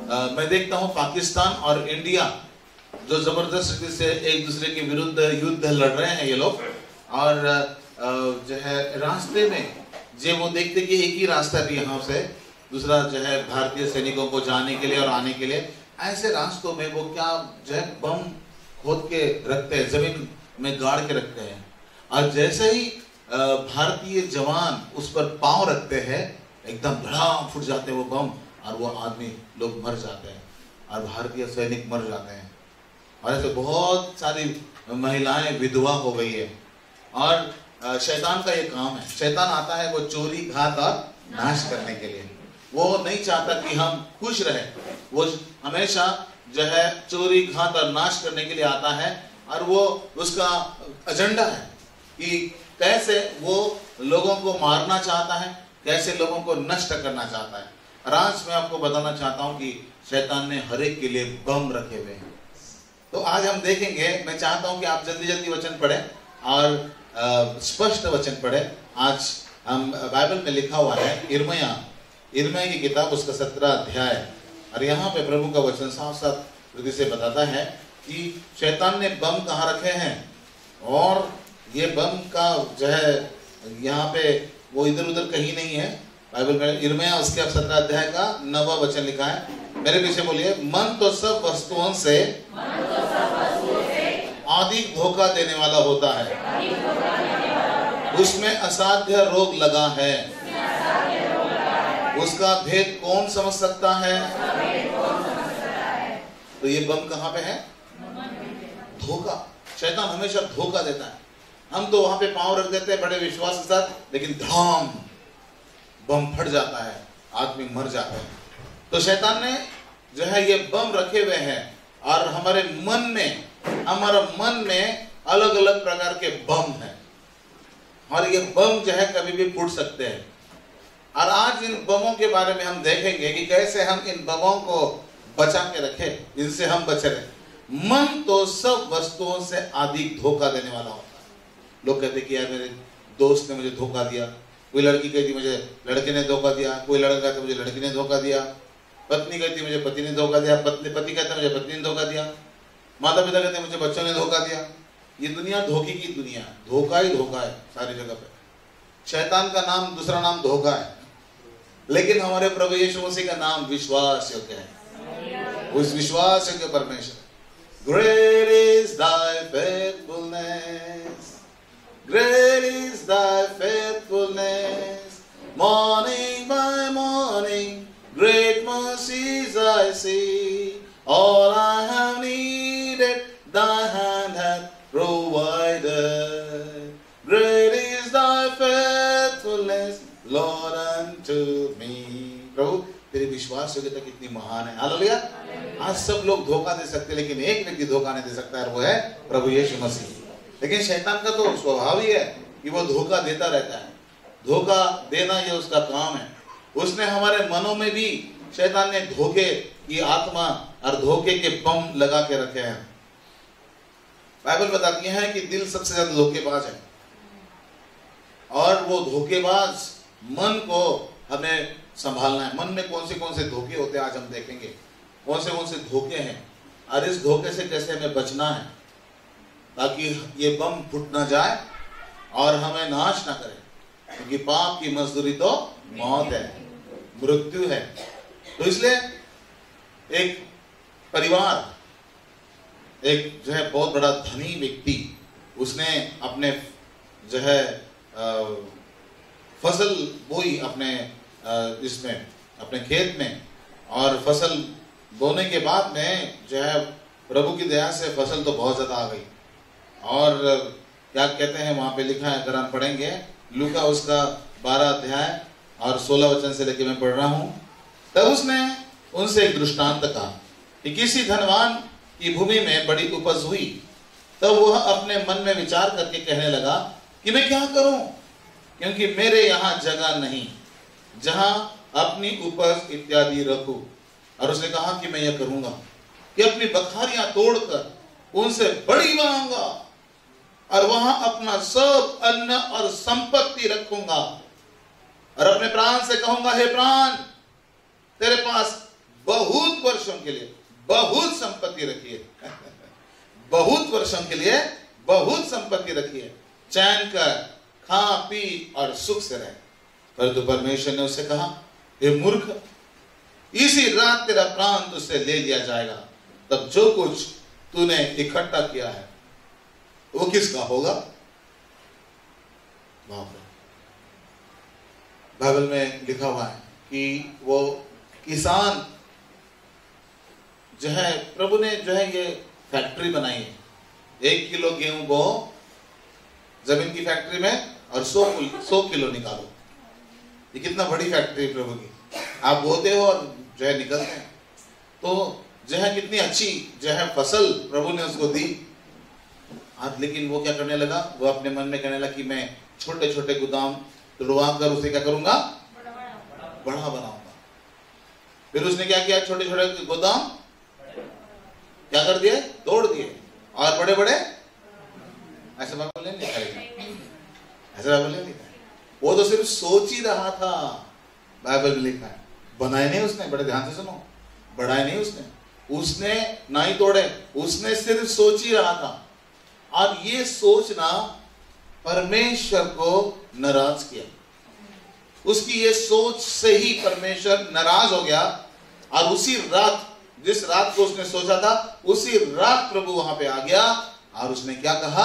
मैं देखता हूँ पाकिस्तान और इंडिया जो जबरदस्त रीति से एक दूसरे के विरुद्ध युद्ध लड़ रहे हैं ये लोग, और जो है रास्ते में जो वो देखते कि एक ही रास्ता भी यहाँ से दूसरा जो है भारतीय सैनिकों को जाने के लिए और आने के लिए, ऐसे रास्तों में वो क्या जो है बम खोद के रखते हैं, जमीन में गाड़ के रखते हैं, और जैसे ही भारतीय जवान उस पर पांव रखते हैं एकदम धड़ाम फूट जाते हैं वो बम, और वो आदमी लोग मर जाते हैं और भारतीय सैनिक मर जाते हैं। और ऐसे बहुत सारी महिलाएं विधवा हो गई है। और शैतान का ये काम है, शैतान आता है वो चोरी घात और नाश करने के लिए। वो नहीं चाहता कि हम खुश रहे, वो हमेशा जो है चोरी घात और नाश करने के लिए आता है, और वो उसका एजेंडा है कि कैसे वो लोगों को मारना चाहता है, कैसे लोगों को नष्ट करना चाहता है। और आज मैं आपको बताना चाहता हूं कि शैतान ने हर एक के लिए बम रखे हुए हैं। तो आज हम देखेंगे, मैं चाहता हूं कि आप जल्दी जल्दी वचन पढ़ें और स्पष्ट वचन पढ़ें। आज हम बाइबल में लिखा हुआ है यिर्मयाह की किताब, उसका 17 अध्याय, और यहाँ पे प्रभु का वचन साफ साफ रीति से बताता है कि शैतान ने बम कहाँ रखे हैं, और ये बम का जो है यहाँ पे वो इधर उधर कहीं नहीं है। बाइबल में यिर्मयाह उसके 17 अध्याय का 9वां वचन लिखा है, मेरे पीछे बोलिए। मन तो सब वस्तुओं से अधिक धोखा देने वाला होता है, उसमें असाध्य रोग लगा है, उसका भेद कौन समझ सकता है। तो ये बम कहाँ पे है? धोखा। शैतान हमेशा धोखा देता है। हम तो वहां पे पांव रख देते हैं बड़े विश्वास के साथ, लेकिन धड़ाम बम फट जाता है, आदमी मर जाता है। तो शैतान ने जो है ये बम रखे हुए हैं, और हमारे मन में अलग अलग प्रकार के बम हैं, और ये बम जो है कभी भी फूट सकते हैं। और आज इन बमों के बारे में हम देखेंगे कि कैसे हम इन बमों को बचा के रखें, इनसे हम बचे रहें। मन तो सब वस्तुओं से अधिक धोखा देने वाला होता है। लोग कहते कि यार मेरे दोस्त ने मुझे धोखा दिया, कोई लड़की कहती मुझे लड़के ने धोखा दिया, कोई लड़का कहता मुझे लड़की ने धोखा दिया, पत्नी कहती मुझे पति ने धोखा दिया, पति कहता मुझे पत्नी ने धोखा दिया, माता पिता कहते मुझे बच्चों ने धोखा दिया। ये दुनिया धोखे की दुनिया, धोखा ही धोखा है सारी जगह पे। शैतान का नाम, दूसरा नाम धोखा है, लेकिन हमारे प्रभु यीशु मसीह का नाम विश्वास योग्य है। उस विश्वास योग्य परमेश्वर। Great is thy faithfulness, great is thy faithfulness, morning by morning, great mercies I see, all I have needed, thy hand hath provided, great is thy faithfulness, Lord unto me। प्रभु तेरी विश्वास योग्यता कितनी महान है। हालेलुया। आज सब लोग धोखा दे सकते, लेकिन एक व्यक्ति धोखा नहीं दे सकता है, वो है प्रभु यीशु मसीह। लेकिन शैतान का तो स्वभाव ही है कि वो धोखा देता रहता है, धोखा देना ये उसका काम है। उसने हमारे मनों में भी, शैतान ने धोखे की आत्मा और धोखे के बम लगा के रखे हैं। बाइबल बताती है कि दिल सबसे ज्यादा धोखेबाज है, और वो धोखेबाज मन को हमें संभालना है। मन में कौन से धोखे होते हैं आज हम देखेंगे, कौन से धोखे हैं, और इस धोखे से कैसे हमें बचना है, ताकि ये बम फूट ना जाए और हमें नाश ना करे, क्योंकि पाप की मजदूरी तो मौत है, मृत्यु है। तो इसलिए एक परिवार, एक जो है बहुत बड़ा धनी व्यक्ति, उसने अपने जो है फसल बोई अपने इसमें अपने खेत में, और फसल बोने के बाद में जो है प्रभु की दया से फसल तो बहुत ज्यादा आ गई। और क्या कहते हैं वहां पे लिखा है, अगर हम पढ़ेंगे लूका उसका 12 अध्याय और 16 वचन से लेके मैं पढ़ रहा हूं। तब उसने उनसे एक दृष्टांत कहा कि किसी धनवान की भूमि में बड़ी उपज हुई। तब वह अपने मन में विचार करके कहने लगा कि मैं क्या करूं, क्योंकि मेरे यहाँ जगह नहीं जहां अपनी उपज इत्यादि रखूं। और उसने कहा कि मैं यह करूंगा कि अपनी बखारियां तोड़कर उनसे बड़ी बनाऊंगा, और वहां अपना सब अन्न और संपत्ति रखूंगा, और अपने प्राण से कहूंगा, हे प्राण, तेरे पास बहुत वर्ष वर्षों के लिए बहुत संपत्ति रखी है। बहुत वर्षों के लिए बहुत संपत्ति रखी है, चैन कर, खा पी और सुख से रहे। परंतु परमेश्वर ने उससे कहा, हे मूर्ख, इसी रात तेरा प्राण तुझसे ले लिया जाएगा। तब जो कुछ तूने इकट्ठा किया है वो किसका होगा? बाइबल में लिखा हुआ है कि वो किसान जो है, प्रभु ने जो है ये फैक्ट्री बनाई है। 1 किलो गेहूं बो जमीन की फैक्ट्री में और 100 किलो निकालो। ये कितना बड़ी फैक्ट्री है प्रभु की। आप बोते हो और जो है निकलते हैं, तो जो है कितनी अच्छी जो है फसल प्रभु ने उसको दी। आज लेकिन वो क्या करने लगा, वो अपने मन में कहने लगा कि मैं छोटे छोटे गोदाम तुड़वा कर उसे क्या करूंगा, बड़ा बनाऊंगा। फिर उसने क्या किया, छोटे छोटे गोदाम क्या कर दिए, तोड़ दिए, और बड़े बड़े, ऐसे बाइबल नहीं लिखा है, ऐसे बाइबल नहीं लिखा है। वो तो सिर्फ सोच ही रहा था, बाइबल में लिखा है। बनाए नहीं उसने, बड़े ध्यान से सुनो, बढ़ाए नहीं उसने ना ही तोड़े, उसने सिर्फ सोच ही रहा था। और ये सोचना परमेश्वर को नाराज किया। उसकी ये सोच से ही परमेश्वर नाराज हो गया, और उसी रात, जिस रात को उसने सोचा था, उसी रात प्रभु वहां पे आ गया और उसने क्या कहा,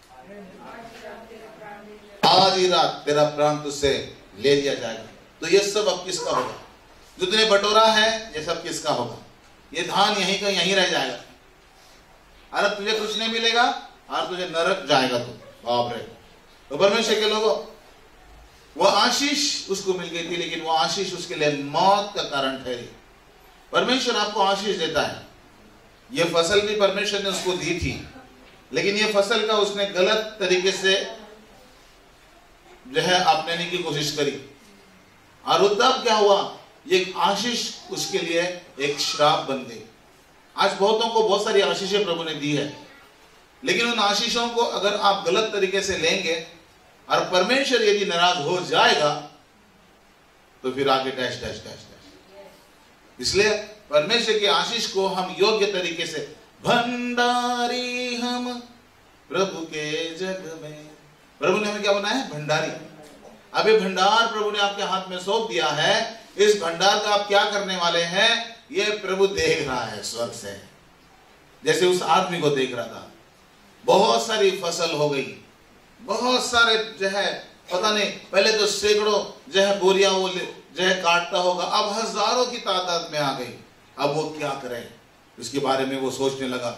आज ही रात तेरा प्राण तुझसे ले लिया जाएगा। तो ये सब अब किसका होगा? जो तूने बटोरा है ये सब किसका होगा? ये धान यहीं का यहीं रह जाएगा, अरे तुझे कुछ नहीं मिलेगा और तुझे नरक जाएगा तू। बाप रे। तो परमेश्वर के लोगों, वो आशीष उसको मिल गई थी, लेकिन वो आशीष उसके लिए मौत का कारण ठहरी। परमेश्वर आपको आशीष देता है। ये फसल भी परमेश्वर ने उसको दी थी, लेकिन ये फसल का उसने गलत तरीके से जो है अपनाने की कोशिश करी, और वो तब क्या हुआ, ये आशीष उसके लिए एक श्राप बन गई। आज बहुतों को बहुत सारी आशीषें प्रभु ने दी है, लेकिन उन आशीषों को अगर आप गलत तरीके से लेंगे और परमेश्वर यदि नाराज हो जाएगा तो फिर आगे डैश डैश डैश डैश। इसलिए परमेश्वर की आशीष को हम योग्य तरीके से, भंडारी हम प्रभु के जग में, प्रभु ने हमें क्या बनाया है, भंडारी। अब ये भंडार प्रभु ने आपके हाथ में सौंप दिया है। इस भंडार का आप क्या करने वाले हैं, ये प्रभु देख रहा है स्वर्ग से। जैसे उस आदमी को देख रहा था, बहुत सारी फसल हो गई, बहुत सारे जो है पता नहीं, पहले तो सैकड़ों जो है बोरियां वो जो है काटता होगा, अब हजारों की तादाद में आ गई। अब वो क्या करे, इसके बारे में वो सोचने लगा,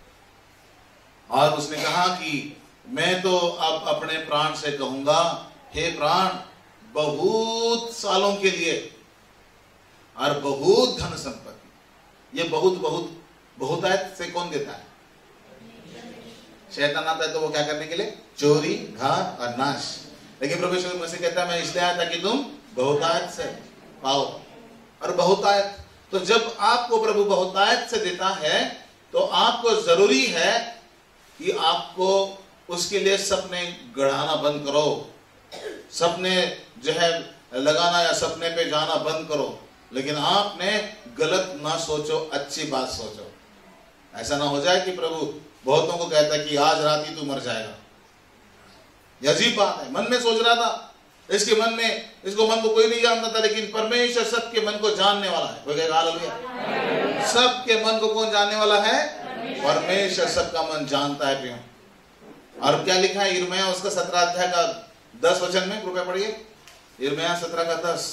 और उसने कहा कि मैं तो अब अपने प्राण से कहूंगा, हे प्राण, बहुत सालों के लिए और बहुत धन संपत्ति। ये बहुत बहुत बहुतायत से कौन देता है? शैतान आता है तो वो क्या करने के लिए, चोरी, घात और नाश। लेकिन प्रभु यीशु मसीह कहता है, मैं इसलिए आया था कि तुम बहुतायत से पाओ। और बहुतायत, तो जब आपको प्रभु बहुतायत से देता है तो आपको जरूरी है कि आपको उसके लिए सपने गढ़ाना बंद करो, सपने जो है लगाना या सपने पे जाना बंद करो। लेकिन आपने गलत ना सोचो, अच्छी बात सोचो। ऐसा ना हो जाए कि प्रभु बहुतों को कहता है कि आज रात ही तू मर जाएगा। ये अजीब बात है। मन में सोच रहा था, इसके मन में, इसको मन को कोई नहीं जानता था, लेकिन परमेश्वर सबके मन को जानने वाला है। कोई कहेगा हालेलुया। सबके मन को कौन जानने वाला है? परमेश्वर सबका मन जानता है प्रियो। और क्या लिखा है यिर्मयाह उसका 17 अध्याय का 10 वचन में, कृपया पढ़िए। यिर्मयाह 17 का 10।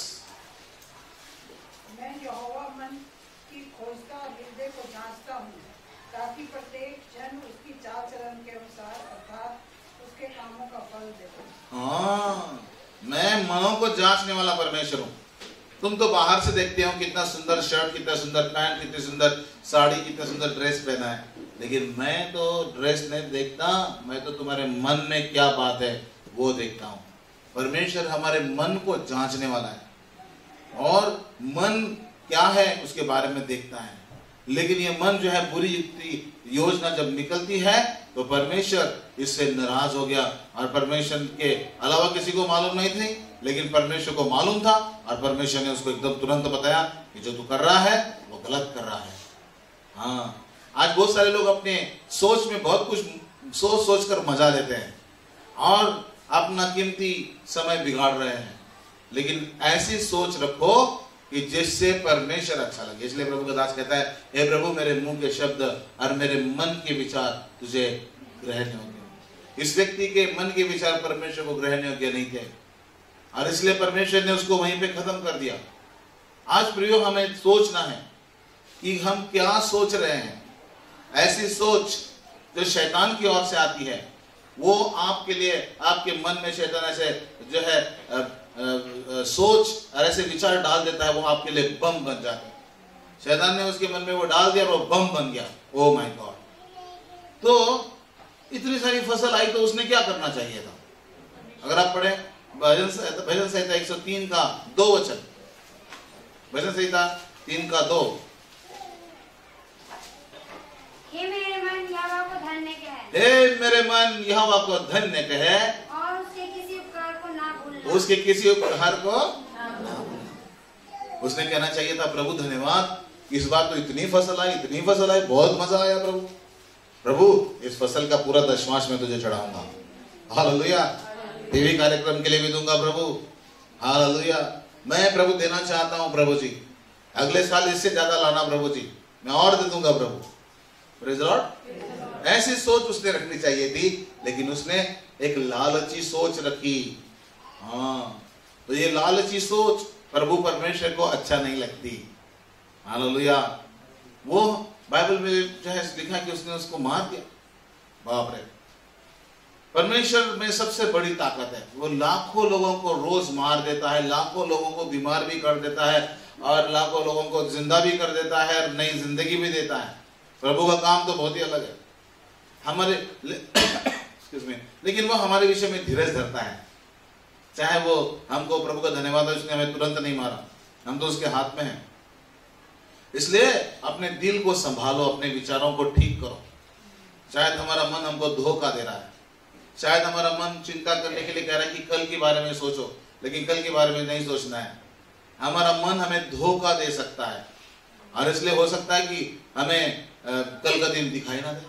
मैं यहोवा मन की खोजता और हृदय को जांचता हूँ, ताकि प्रत्येक जन उसकी चाल चलन के अनुसार अर्थात उसके कामों का फल दे। हाँ, मैं मनों को जांचने वाला परमेश्वर हूँ। तुम तो बाहर से देखते हो कितना सुंदर शर्ट, कितना सुंदर पैंट, कितनी सुंदर साड़ी, कितना सुंदर ड्रेस पहना है, लेकिन मैं तो ड्रेस नहीं देखता, मैं तो तुम्हारे मन में क्या बात है वो देखता हूँ। परमेश्वर हमारे मन को जांचने वाला है और मन क्या है उसके बारे में देखता है। लेकिन ये मन जो है बुरी योजना जब निकलती है तो परमेश्वर इससे नाराज हो गया, और परमेश्वर के अलावा किसी को मालूम नहीं थी लेकिन परमेश्वर को मालूम था और परमेश्वर ने उसको एकदम तुरंत बताया कि जो तू कर रहा है वो गलत कर रहा है। हाँ, आज बहुत सारे लोग अपने सोच में बहुत कुछ सोच कर मजा लेते हैं और अपना कीमती समय बिगाड़ रहे हैं, लेकिन ऐसी सोच रखो कि जिससे परमेश्वर अच्छा लगे। इसलिए प्रभु का दास कहता है, हे प्रभु मेरे मुंह के शब्द और मेरे मन के विचार तुझे ग्रहण योग्य। इस व्यक्ति के मन के विचार परमेश्वर को ग्रहण योग्य नहीं थे और इसलिए परमेश्वर ने उसको वहीं पे खत्म कर दिया। आज प्रियो हमें सोचना है कि हम क्या सोच रहे हैं। ऐसी सोच जो शैतान की ओर से आती है वो आपके लिए, आपके मन में शैतान ऐसे जो है सोच और ऐसे विचार डाल देता है, वो आपके लिए बम बन जाता है। शैतान ने उसके मन में वो डाल दिया और वो बम बन गया। Oh my god. तो इतनी सारी फसल आई तो उसने क्या करना चाहिए था? अगर आप पढ़े भजन संहिता 103 का 2 वचन, भजन संहिता 3 का 2। हे मेरे मन यहोवा को धन्य कहे, हे मेरे मन यहोवा को धन्य कहे और उसके किसी उपकार को ना भूलना। उसके किसी उपकार को ना भूलना। उसने कहना चाहिए था, प्रभु धन्यवाद, इस बार तो इतनी फसल आई, इतनी फसल आई, बहुत मजा आया प्रभु। प्रभु इस फसल का पूरा दशमांश में तुझे चढ़ाऊंगा। हालेलुया। टीवी कार्यक्रम के लिए भी दूंगा प्रभु। हालेलुया। मैं प्रभु देना चाहता हूं प्रभु जी, अगले साल इससे ज्यादा लाना प्रभु जी, मैं और दे दूंगा प्रभु। Praise the Lord. ऐसी सोच उसने रखनी चाहिए थी, लेकिन उसने एक लालची सोच रखी। हाँ, तो ये लालची सोच प्रभु परमेश्वर को अच्छा नहीं लगती। हालेलुया। वो बाइबल में जो है लिखा कि उसने उसको मार दिया। बाप रे। परमेश्वर में सबसे बड़ी ताकत है, वो लाखों लोगों को रोज मार देता है, लाखों लोगों को बीमार भी कर देता है और लाखों लोगों को जिंदा भी कर देता है और नई जिंदगी भी देता है। प्रभु का काम तो बहुत ही अलग है हमारे लेकिन वो हमारे विषय में धीरज धरता है। चाहे वो हमको, प्रभु का धन्यवाद है उसने हमें तुरंत नहीं मारा, हम तो उसके हाथ में हैं। इसलिए अपने दिल को संभालो, अपने विचारों को ठीक करो। शायद हमारा मन हमको धोखा दे रहा है, शायद हमारा मन चिंता करने के लिए कह रहा है कि कल के बारे में सोचो, लेकिन कल के बारे में नहीं सोचना है। हमारा मन हमें धोखा दे सकता है और इसलिए हो सकता है कि हमें कल का दिन दिखाई ना दे,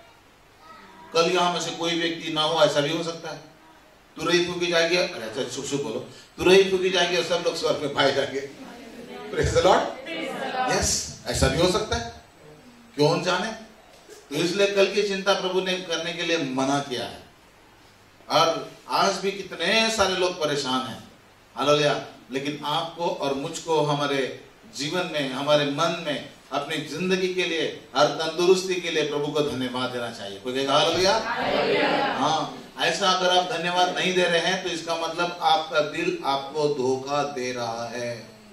कल यहाँ में से कोई व्यक्ति ना हो, ऐसा भी हो सकता है। तुरही फूकी जाएगी, अरे अच्छा शुभ शुभ बोलो, तुरही फूकी जाएगी और सब लोग स्वर्ग में पाए जाएंगे। Praise the lord. यस, ऐसा भी हो सकता है, क्यों जाने। तो इसलिए कल की चिंता प्रभु ने करने के लिए मना किया है। और आज भी कितने सारे लोग परेशान हैं, हालेलुया। लेकिन आपको और मुझको हमारे जीवन में, हमारे मन में, अपनी जिंदगी के लिए, हर तंदुरुस्ती के लिए प्रभु को धन्यवाद देना चाहिए। कोई कहेगा हालेलुया। हाँ, ऐसा अगर आप धन्यवाद नहीं दे रहे हैं तो इसका मतलब आपका दिल आपको धोखा दे रहा है।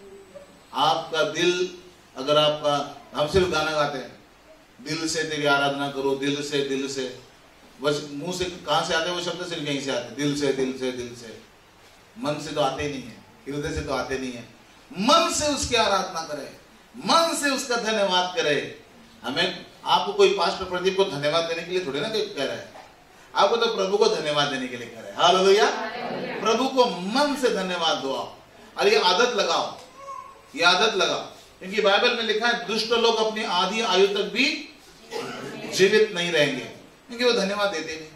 आपका दिल, अगर आपका, हम सिर्फ गाना गाते हैं, दिल से तेरी आराधना करो, दिल से, बस मुंह से कहां से आते हैं वो शब्द? सिर्फ यहीं से आते, दिल से। मन से तो आते ही नहीं है, हृदय से तो आते नहीं है। मन से उसकी आराधना करे, मन से उसका धन्यवाद करे। हमें, आपको कोई पास्टर प्रदीप को धन्यवाद देने के लिए थोड़ी ना कह रहा है, आपको तो प्रभु को धन्यवाद देने के लिए कह रहे हैं। हालेलुया। प्रभु को मन से धन्यवाद दो आप, और ये आदत लगाओ, ये आदत लगाओ, क्योंकि बाइबल में लिखा है दुष्ट लोग अपनी आधी आयु तक भी जीवित नहीं रहेंगे, क्योंकि वो धन्यवाद देते नहीं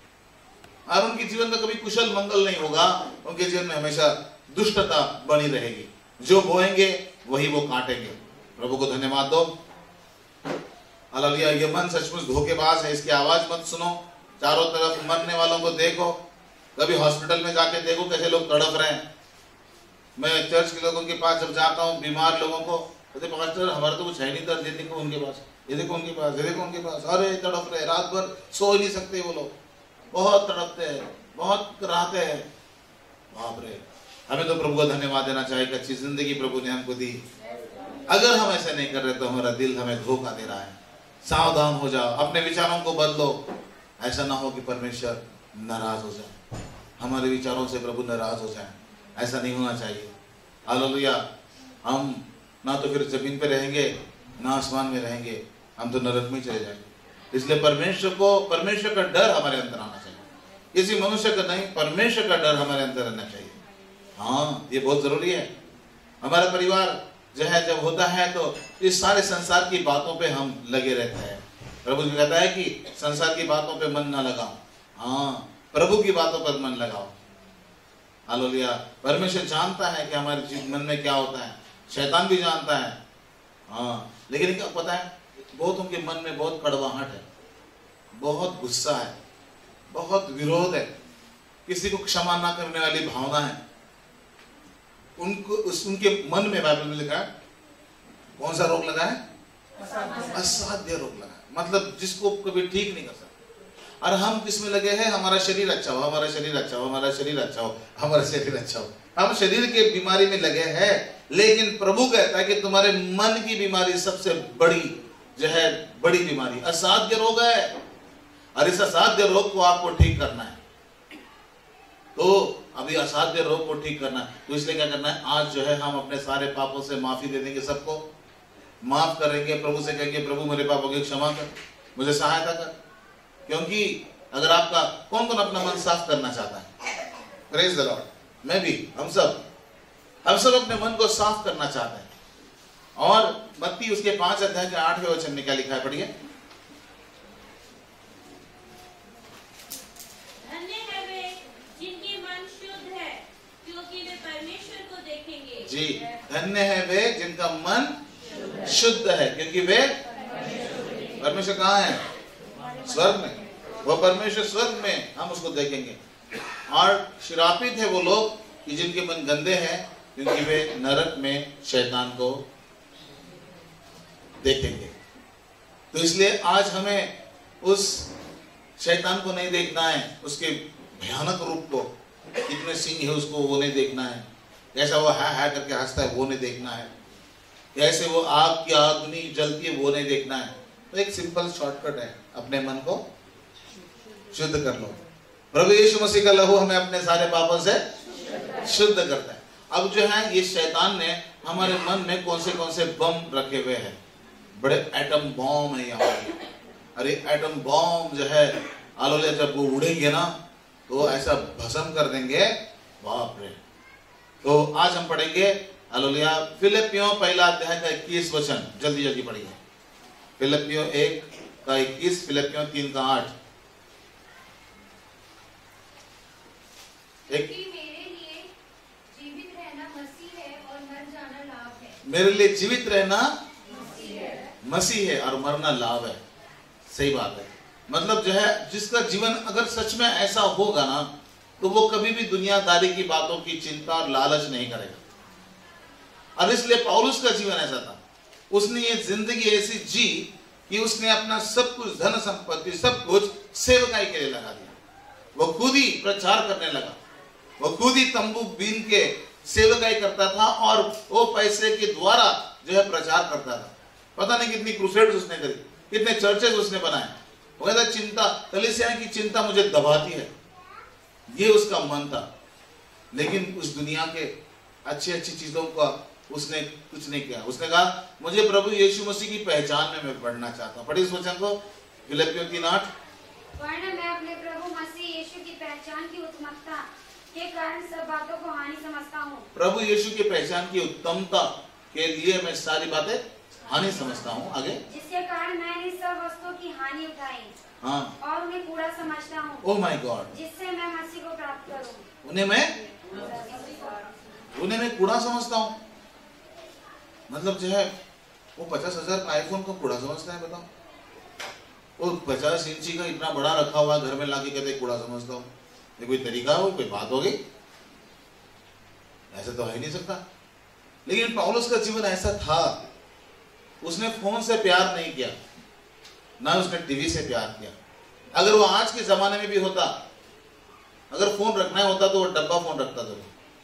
और उनके जीवन में कभी कुशल मंगल नहीं होगा। उनके जीवन में हमेशा दुष्टता बनी रहेगी, जो बोएंगे वही वो काटेंगे। प्रभु को धन्यवाद दो। हालेलुया। ये मन सचमुच धोखेबाज है, इसकी आवाज मत सुनो, चारों तरफ मरने वालों को देखो। कभी हॉस्पिटल में जाके देखो कैसे लोग तड़प रहे हैं। मैं चर्च के लोगों के पास जब जाता हूँ, बीमार लोगों को, कहते पास्टर हमारा तो कुछ है नहीं, ये देखो उनके पास, ये देखो उनके पास, ये देखो उनके पास, अरे तड़प रहे, रात भर सो ही नहीं सकते वो लोग, बहुत तड़पते हैं, बहुत कराहते हैं। बाप रे। हमें तो प्रभु को धन्यवाद देना चाहिए कि अच्छी जिंदगी प्रभु ने हमको दी। अगर हम ऐसा नहीं कर रहे तो हमारा दिल हमें धोखा दे रहा है। सावधान हो जाओ, अपने विचारों को बदलो। ऐसा ना हो कि परमेश्वर नाराज हो जाए, हमारे विचारों से प्रभु नाराज हो जाए, ऐसा नहीं होना चाहिए। हालेलुया। हम ना तो फिर जमीन पे रहेंगे ना आसमान में रहेंगे, हम तो नरक में चले जाएंगे। इसलिए परमेश्वर का डर हमारे अंदर आना चाहिए, किसी मनुष्य का नहीं, परमेश्वर का डर हमारे अंदर रहना चाहिए। हाँ, ये बहुत जरूरी है। हमारा परिवार जो है जब होता है तो इस सारे संसार की बातों पे हम लगे रहते हैं। प्रभु जी कहता है कि संसार की बातों पे मन ना लगाओ, हाँ प्रभु की बातों पर मन लगाओ। हालेलुया। परमेश्वर जानता है कि हमारे मन में क्या होता है, शैतान भी जानता है। हाँ, लेकिन क्या पता है, बहुत उनके मन में बहुत कड़वाहट है, बहुत गुस्सा है, बहुत विरोध है, किसी को क्षमा ना करने वाली भावना है उनको। उनके मन में बाइबल में लिखा है कौन सा रोग लगा है? असाध्य रोग लगा है, मतलब जिसको कभी ठीक नहीं कर सकता। और हम किसमें लगे हैं? हमारा शरीर अच्छा हो, हमारा शरीर अच्छा हो, हमारा शरीर अच्छा हो, हमारा शरीर अच्छा हो। हम शरीर के बीमारी में लगे हैं, लेकिन प्रभु कहता है कि तुम्हारे मन की बीमारी सबसे बड़ी जो है बड़ी बीमारी असाध्य रोग है, और इस असाध्य रोग को आपको ठीक करना है। तो अभी असाध्य रोग को ठीक करना है, तो इसलिए क्या करना है, आज जो है हम अपने सारे पापों से माफी दे देंगे, सबको माफ करेंगे, प्रभु से कहेंगे प्रभु मेरे पापों की क्षमा कर, मुझे सहायता कर। क्योंकि अगर आपका कौन कौन अपना मन साफ करना चाहता है? Praise the Lord. मैं भी, हम सब अपने मन को साफ करना चाहते हैं। और मत्ती उसके 5 अध्याय के 8वें वचन में क्या लिखा है, पढ़िए। जी, धन्य है वे जिनका मन शुद्ध है, क्योंकि वे परमेश्वर कहाँ है? स्वर्ग में। वो परमेश्वर स्वर्ग में, हम उसको देखेंगे। और श्रापित है वो लोग कि जिनके मन गंदे हैं, क्योंकि वे नरक में शैतान को देखेंगे। तो इसलिए आज हमें उस शैतान को नहीं देखना है, उसके भयानक रूप को, कितने सिंह है उसको वो नहीं देखना है, कैसा वो है करके हंसता है वो नहीं देखना है, कैसे वो आग की अग्नि जलती है वो नहीं देखना है। तो एक सिंपल शॉर्टकट है, अपने मन को शुद्ध कर लो। प्रभु यीशु मसीह का लहू हमें अपने सारे पापों से शुद्ध करता है। अब जो है ये शैतान ने हमारे मन में कौन से बम रखे हुए हैं, बड़े एटम बॉम्ब है यहाँ। अरे एटम बॉम्ब जो है आलोले जब वो उड़ेंगे ना तो ऐसा भस्म कर देंगे, बाप रे। तो आज हम पढ़ेंगे हालेलुया फिलिपियों 1 अध्याय का 21 वचन, जल्दी जल्दी पढ़िए। फिलिपियों 1 का 21, फिलिपियों 3 का 8। मेरे लिए जीवित रहना मसीह है और मर जाना लाभ है। मेरे लिए जीवित रहना मसीह है और मरना लाभ है। सही बात है। मतलब जो है जिसका जीवन अगर सच में ऐसा होगा ना तो वो कभी भी दुनियादारी की बातों की चिंता और लालच नहीं करेगा। और इसलिए पौलुस का जीवन ऐसा था, उसने ये जिंदगी ऐसी जी कि उसने अपना सब कुछ, धन संपत्ति सब कुछ सेवकाई के लिए लगा दिया। वो खुद ही प्रचार करने लगा, वो खुद ही तंबू बीन के सेवकाई करता था और वो पैसे के द्वारा जो है प्रचार करता था। पता नहीं कितनी क्रूसेड्स उसने करी, कितने चर्चेस उसने बनाए। वो कहता चिंता, कलीसिया की चिंता मुझे दबाती है, ये उसका मन था। लेकिन उस दुनिया के अच्छी अच्छी चीजों का उसने कुछ नहीं किया। उसने कहा मुझे प्रभु यीशु मसीह की पहचान में मैं बढ़ना चाहता हूँ। पढ़िए इस वचन को, फिलिपियों 3:8। वरना मैं अपने प्रभु मसीह यीशु की पहचान की उत्तमता के कारण सब बातों को हानि समझता हूँ। प्रभु यीशु की पहचान की उत्तमता के लिए मैं सारी बातें हानि समझता हूँ। आगे, जिसके कारण मैंने सब वस्तुओं की हानि उठाई, हाँ, और उन्हें कूड़ा समझता हूँ। ओह माय गॉड, जिससे मैं मसीह को प्राप्त करूँ। उन्हें मैं कूड़ा समझता हूँ। मतलब जो है वो 50,000 का आईफोन को कूड़ा समझता है। बताओ, वो 50 इंची का इतना बड़ा रखा हुआ घर में लाके कहते कूड़ा समझता हूँ। ये कोई तरीका हो, कोई बात हो गई? ऐसा तो है ही नहीं सकता। लेकिन पौलुस का जीवन ऐसा था, उसने फोन से प्यार नहीं किया, ना उसने टीवी से प्यार किया। अगर वो आज के जमाने में भी होता, अगर फोन रखना होता तो वो डब्बा फोन रखता था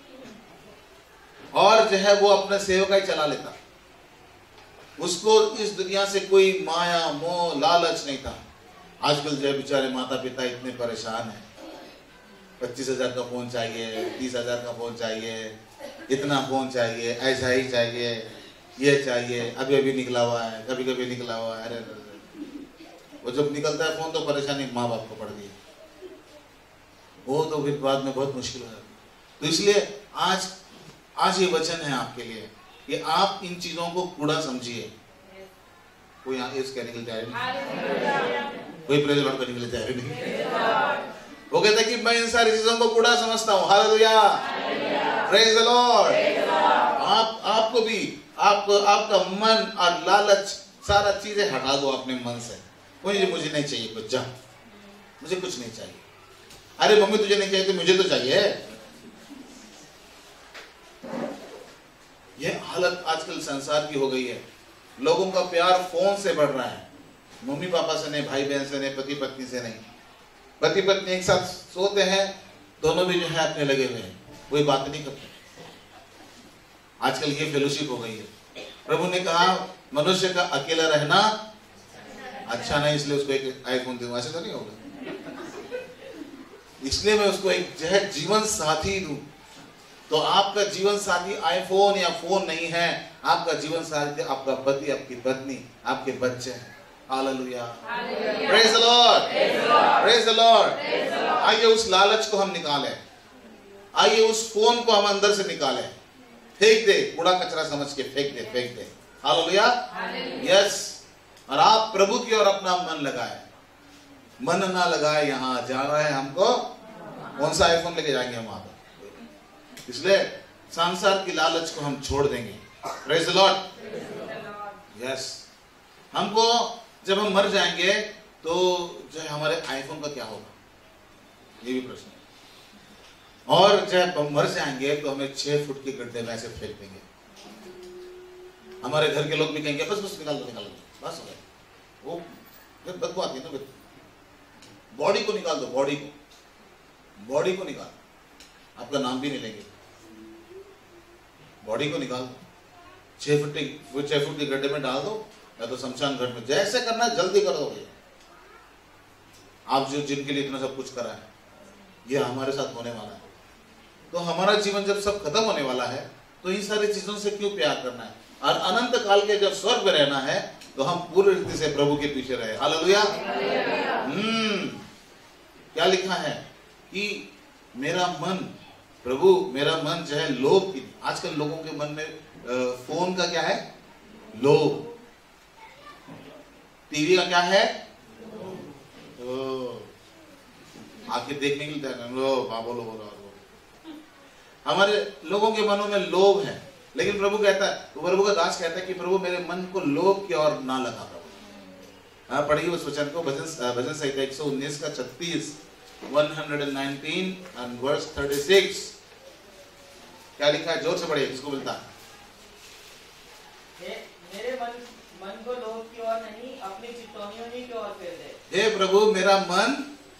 और जो है वो अपने सेवकाई चला लेता। उसको इस दुनिया से कोई माया मोह लालच नहीं था। आजकल जो है बेचारे माता पिता इतने परेशान हैं, 25,000 का फोन चाहिए, 30,000 का फोन चाहिए, इतना फोन चाहिए, ऐसा ही चाहिए, ये चाहिए, अभी अभी निकला हुआ है, कभी कभी निकला हुआ है। अरे वो जब निकलता है फोन तो परेशानी माँ बाप को पड़ गई, वो तो फिर बाद में बहुत मुश्किल हो जाती। तो इसलिए आज ये वचन है आपके लिए कि आप इन चीजों को कूड़ा समझिए। कोई इस कहने के लिए तैयार नहीं, कोई प्रेज लॉर्ड करने के लिए तैयार नहीं। वो कहता है कि मैं इन सारी चीजों को कूड़ा समझता हूँ। Hallelujah, praise the lord. आपको भी आपका मन और लालच सारा चीजें हटा दो अपने मन से। मुझे नहीं चाहिए कुछ, जा, मुझे कुछ नहीं चाहिए। अरे मम्मी तुझे नहीं चाहिए तो मुझे तो चाहिए। ये हालत आजकल संसार की हो गई है। लोगों का प्यार फोन से बढ़ रहा है, मम्मी पापा से नहीं, भाई बहन से नहीं, पति पत्नी से नहीं। पति पत्नी एक साथ सोते हैं, दोनों भी जो है अपने लगे हुए हैं, कोई बात नहीं करते। आजकल ये फेलोशिप हो गई है। प्रभु ने कहा मनुष्य का अकेला रहना अच्छा नहीं, इसलिए उसको एक आईफोन दूं। ऐसे तो नहीं होगा, इसलिए मैं उसको एक जो है जीवन साथी दूं। तो आपका जीवन साथी आईफोन या फोन नहीं है, आपका जीवन साथी आपका पति, आपकी पत्नी, आपके बच्चे हैं। Hallelujah, praise the lord, praise the lord. आइए उस लालच को हम निकालें, आइए उस फोन को हम अंदर से निकालें, फेंक दे, कूड़ा कचरा समझ के फेंक दे। Hallelujah, yes. और आप प्रभु की ओर अपना मन लगाए, मन ना लगाए यहाँ जा रहा है हमको, कौन सा आईफोन लेके जाएंगे हम वहां पर। इसलिए संसार की लालच को हम छोड़ देंगे। Praise the lord, yes. हमको जब हम मर जाएंगे तो जो है हमारे आईफोन का क्या होगा, ये भी प्रश्न है। और जब हम मर जाएंगे तो हमें 6 फुट के गड्ढे में ऐसे फेंक देंगे। हमारे घर के लोग भी कहेंगे बस निकाल दो, बस हो गया। वो बदबू आती है ना, बॉडी को निकाल दो, बॉडी को निकाल, आपका नाम भी नहीं लेंगे। बॉडी को निकाल दो, 6 फुट के गड्ढे में डाल दो, या तो शमशान घाट में, जैसे करना जल्दी कर दो भैया। आप जो जिनके लिए इतना सब कुछ करा है, ये हमारे साथ होने वाला है। तो हमारा जीवन जब सब खत्म होने वाला है तो इन सारी चीजों से क्यों प्यार करना है। और अनंत काल के जब स्वर्ग में रहना है तो हम पूरी रीति से प्रभु के पीछे रहे। हालेलुया। क्या लिखा है कि मेरा मन, प्रभु मेरा मन जो है लोभ की। आजकल लोगों के मन में फोन का क्या है, लोभ। टीवी का क्या है, आके देखने के लिए बोलो। हमारे लोगों के मनों में लोभ है, लेकिन प्रभु कहता है, प्रभु का दास कहता है कि प्रभु मेरे मन को लोभ की ओर ना लगा। प्रभु हाँ, पढ़िए उस वचन को, भजन संहिता 119 का 36, 119 and verse 36। क्या लिखा है, जोर से पढ़िए, किसको मिलता है। मेरे मन को लोभ की ओर नहीं, अपनी चितौनियों की ओर फेर दे। हे प्रभु मेरा मन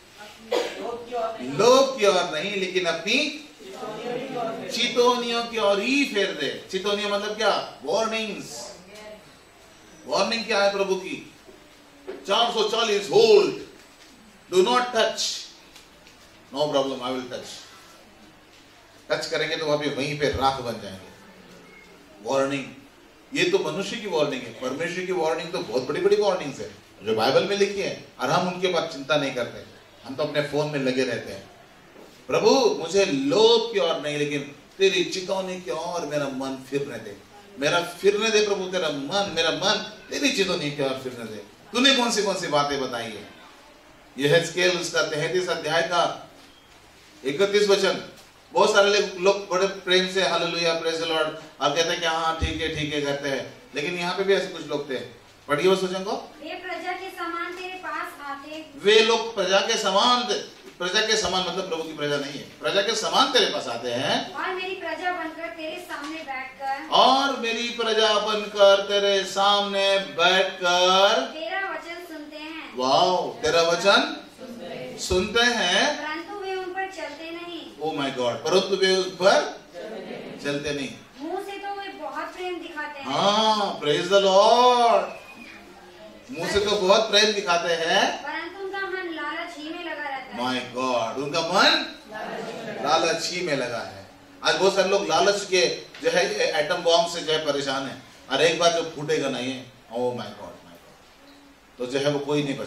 लोभ की ओर नहीं, लेकिन अपनी चितौनियों की ओर ही फेर दे। चितौनियों मतलब क्या, वार्निंग्स। वार्निंग क्या है प्रभु की, 440 hold, do not touch, no problem, I will touch. Touch करेंगे तो वहीं पे राख बन जाएंगे। वार्निंग, ये तो मनुष्य की वार्निंग है। परमेश्वर की वार्निंग तो बहुत बड़ी बड़ी वार्निंग्स है जो बाइबल में लिखी है, और हम उनके बाद चिंता नहीं करते, हम तो अपने फोन में लगे रहते हैं। प्रभु मुझे लोभ की ओर नहीं, लेकिन तेरी चितौनी की ओर मेरा मन फिरने दे, मेरा फिरने दे प्रभु, तेरा मन, मेरा मन तेरी चितौनी की ओर फिरने दे। तूने कौन सी बातें बताई है। यह हेजकेल उसका 33 अध्याय का 31 वचन। बहुत सारे लोग बड़े प्रेम से हालेलुया प्रेज द लॉर्ड और कहते हैं कि हाँ ठीक है कहते हैं, लेकिन यहाँ पे भी ऐसे कुछ लोग थे। पढ़िए उस वचन को। वे प्रजा के समान तेरे पास आते, वे लोग प्रजा के समान मतलब प्रभु की प्रजा नहीं है, प्रजा के समान तेरे पास आते हैं, और मेरी प्रजा बनकर तेरे सामने बैठकर, और मेरी प्रजा बनकर तेरे सामने बैठकर तेरा वचन सुनते हैं। वाओ, तेरा वचन सुनते हैं, परंतु वे उन पर चलते नहीं। ओ माय गॉड, परंतु वे उस पर चलते नहीं। मुंह से तो वे बहुत प्रेम दिखाते हैं। हाँ, प्रेज द लॉर्ड। मुंह से तो बहुत प्रेम दिखाते हैं, परंतु उनका मन लालच ही में लगा रहता है। माय गॉड, उनका मन लालच ही में लगा है। आज बहुत सारे लोग लालच के जो है एटम बॉम्ब से जो है परेशान है, और एक बार जब फूटेगा नहीं है, ओ माय गॉड, तो जो है वो कोई नहीं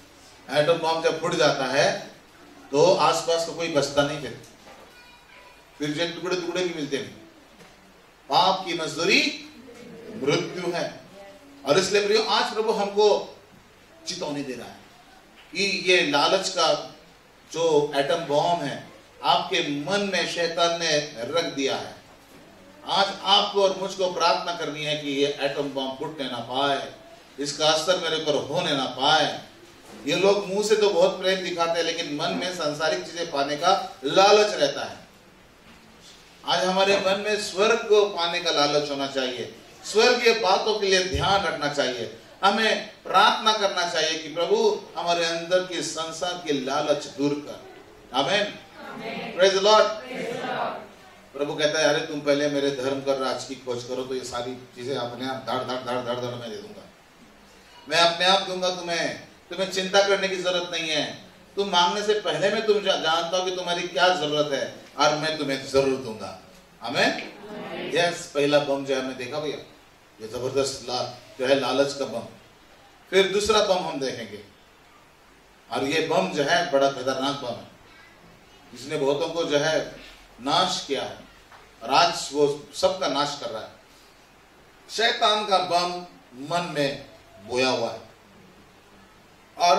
बचेगा। एटम बॉम्ब जब फूट जाता है तो आसपास का कोई बचता नहीं फिर। फिर जो टुकड़े टुकड़े भी मिलते नहीं। पाप की मजदूरी मृत्यु है। और इसलिए प्रियो आज प्रभु हमको चेतावनी दे रहा है कि ये लालच का जो एटम बॉम्ब है आपके मन में शैतान ने रख दिया है। आज आपको और मुझको प्रार्थना करनी है कि ये एटम बॉम्ब फूटने ना पाए, इसका असर मेरे ऊपर होने ना पाए। ये लोग मुंह से तो बहुत प्रेम दिखाते हैं लेकिन मन में सांसारिक चीजें पाने का लालच रहता है। आज हमारे मन में स्वर्ग को पाने का लालच होना चाहिए, स्वर्गीय बातों के लिए ध्यान रखना चाहिए। हमें प्रार्थना करना चाहिए कि प्रभु हमारे अंदर के संसार के लालच दूर कर। आमीन, प्रेज द लॉर्ड। प्रभु कहता है अरे तुम पहले मेरे धर्म कर राज की खोज करो तो ये सारी चीजें अपने आप धड़ धड़ धड़ धड़ धड़ मैं दे दूंगा, मैं अपने आप दूंगा तुम्हें। तुम्हें चिंता करने की जरूरत नहीं है। तुम मांगने से पहले मैं तुम जानता हूं कि तुम्हारी क्या जरूरत है और मैं तुम्हें जरूर दूंगा। आमीन। यस, पहला बम जो हमने देखा भैया, ये जबरदस्त जो है लालच का बम। फिर दूसरा बम हम देखेंगे और ये बम जो है बड़ा खतरनाक बम है, इसने बहुतों को जो है नाश किया है और आज वो सबका नाश कर रहा है। शैतान का बम मन में बोया हुआ है और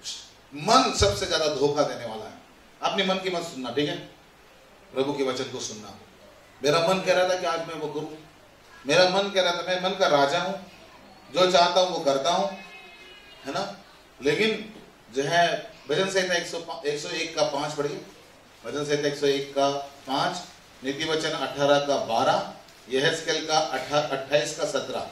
मन सबसे ज्यादा धोखा देने वाला है। अपने मन की मत सुनना, ठीक है, प्रभु के वचन को सुनना। मेरा मन कह रहा था कि आज मैं वो करूं, मेरा मन कह रहा था, मैं मन का राजा हूं, जो चाहता हूं वो करता हूं, है ना। लेकिन जो है भजन संहिता 101 का 5 पढ़िए, भजन संहिता 101 का 5, नीति वचन 18 का 12, यहेजकेल का 28 का 17।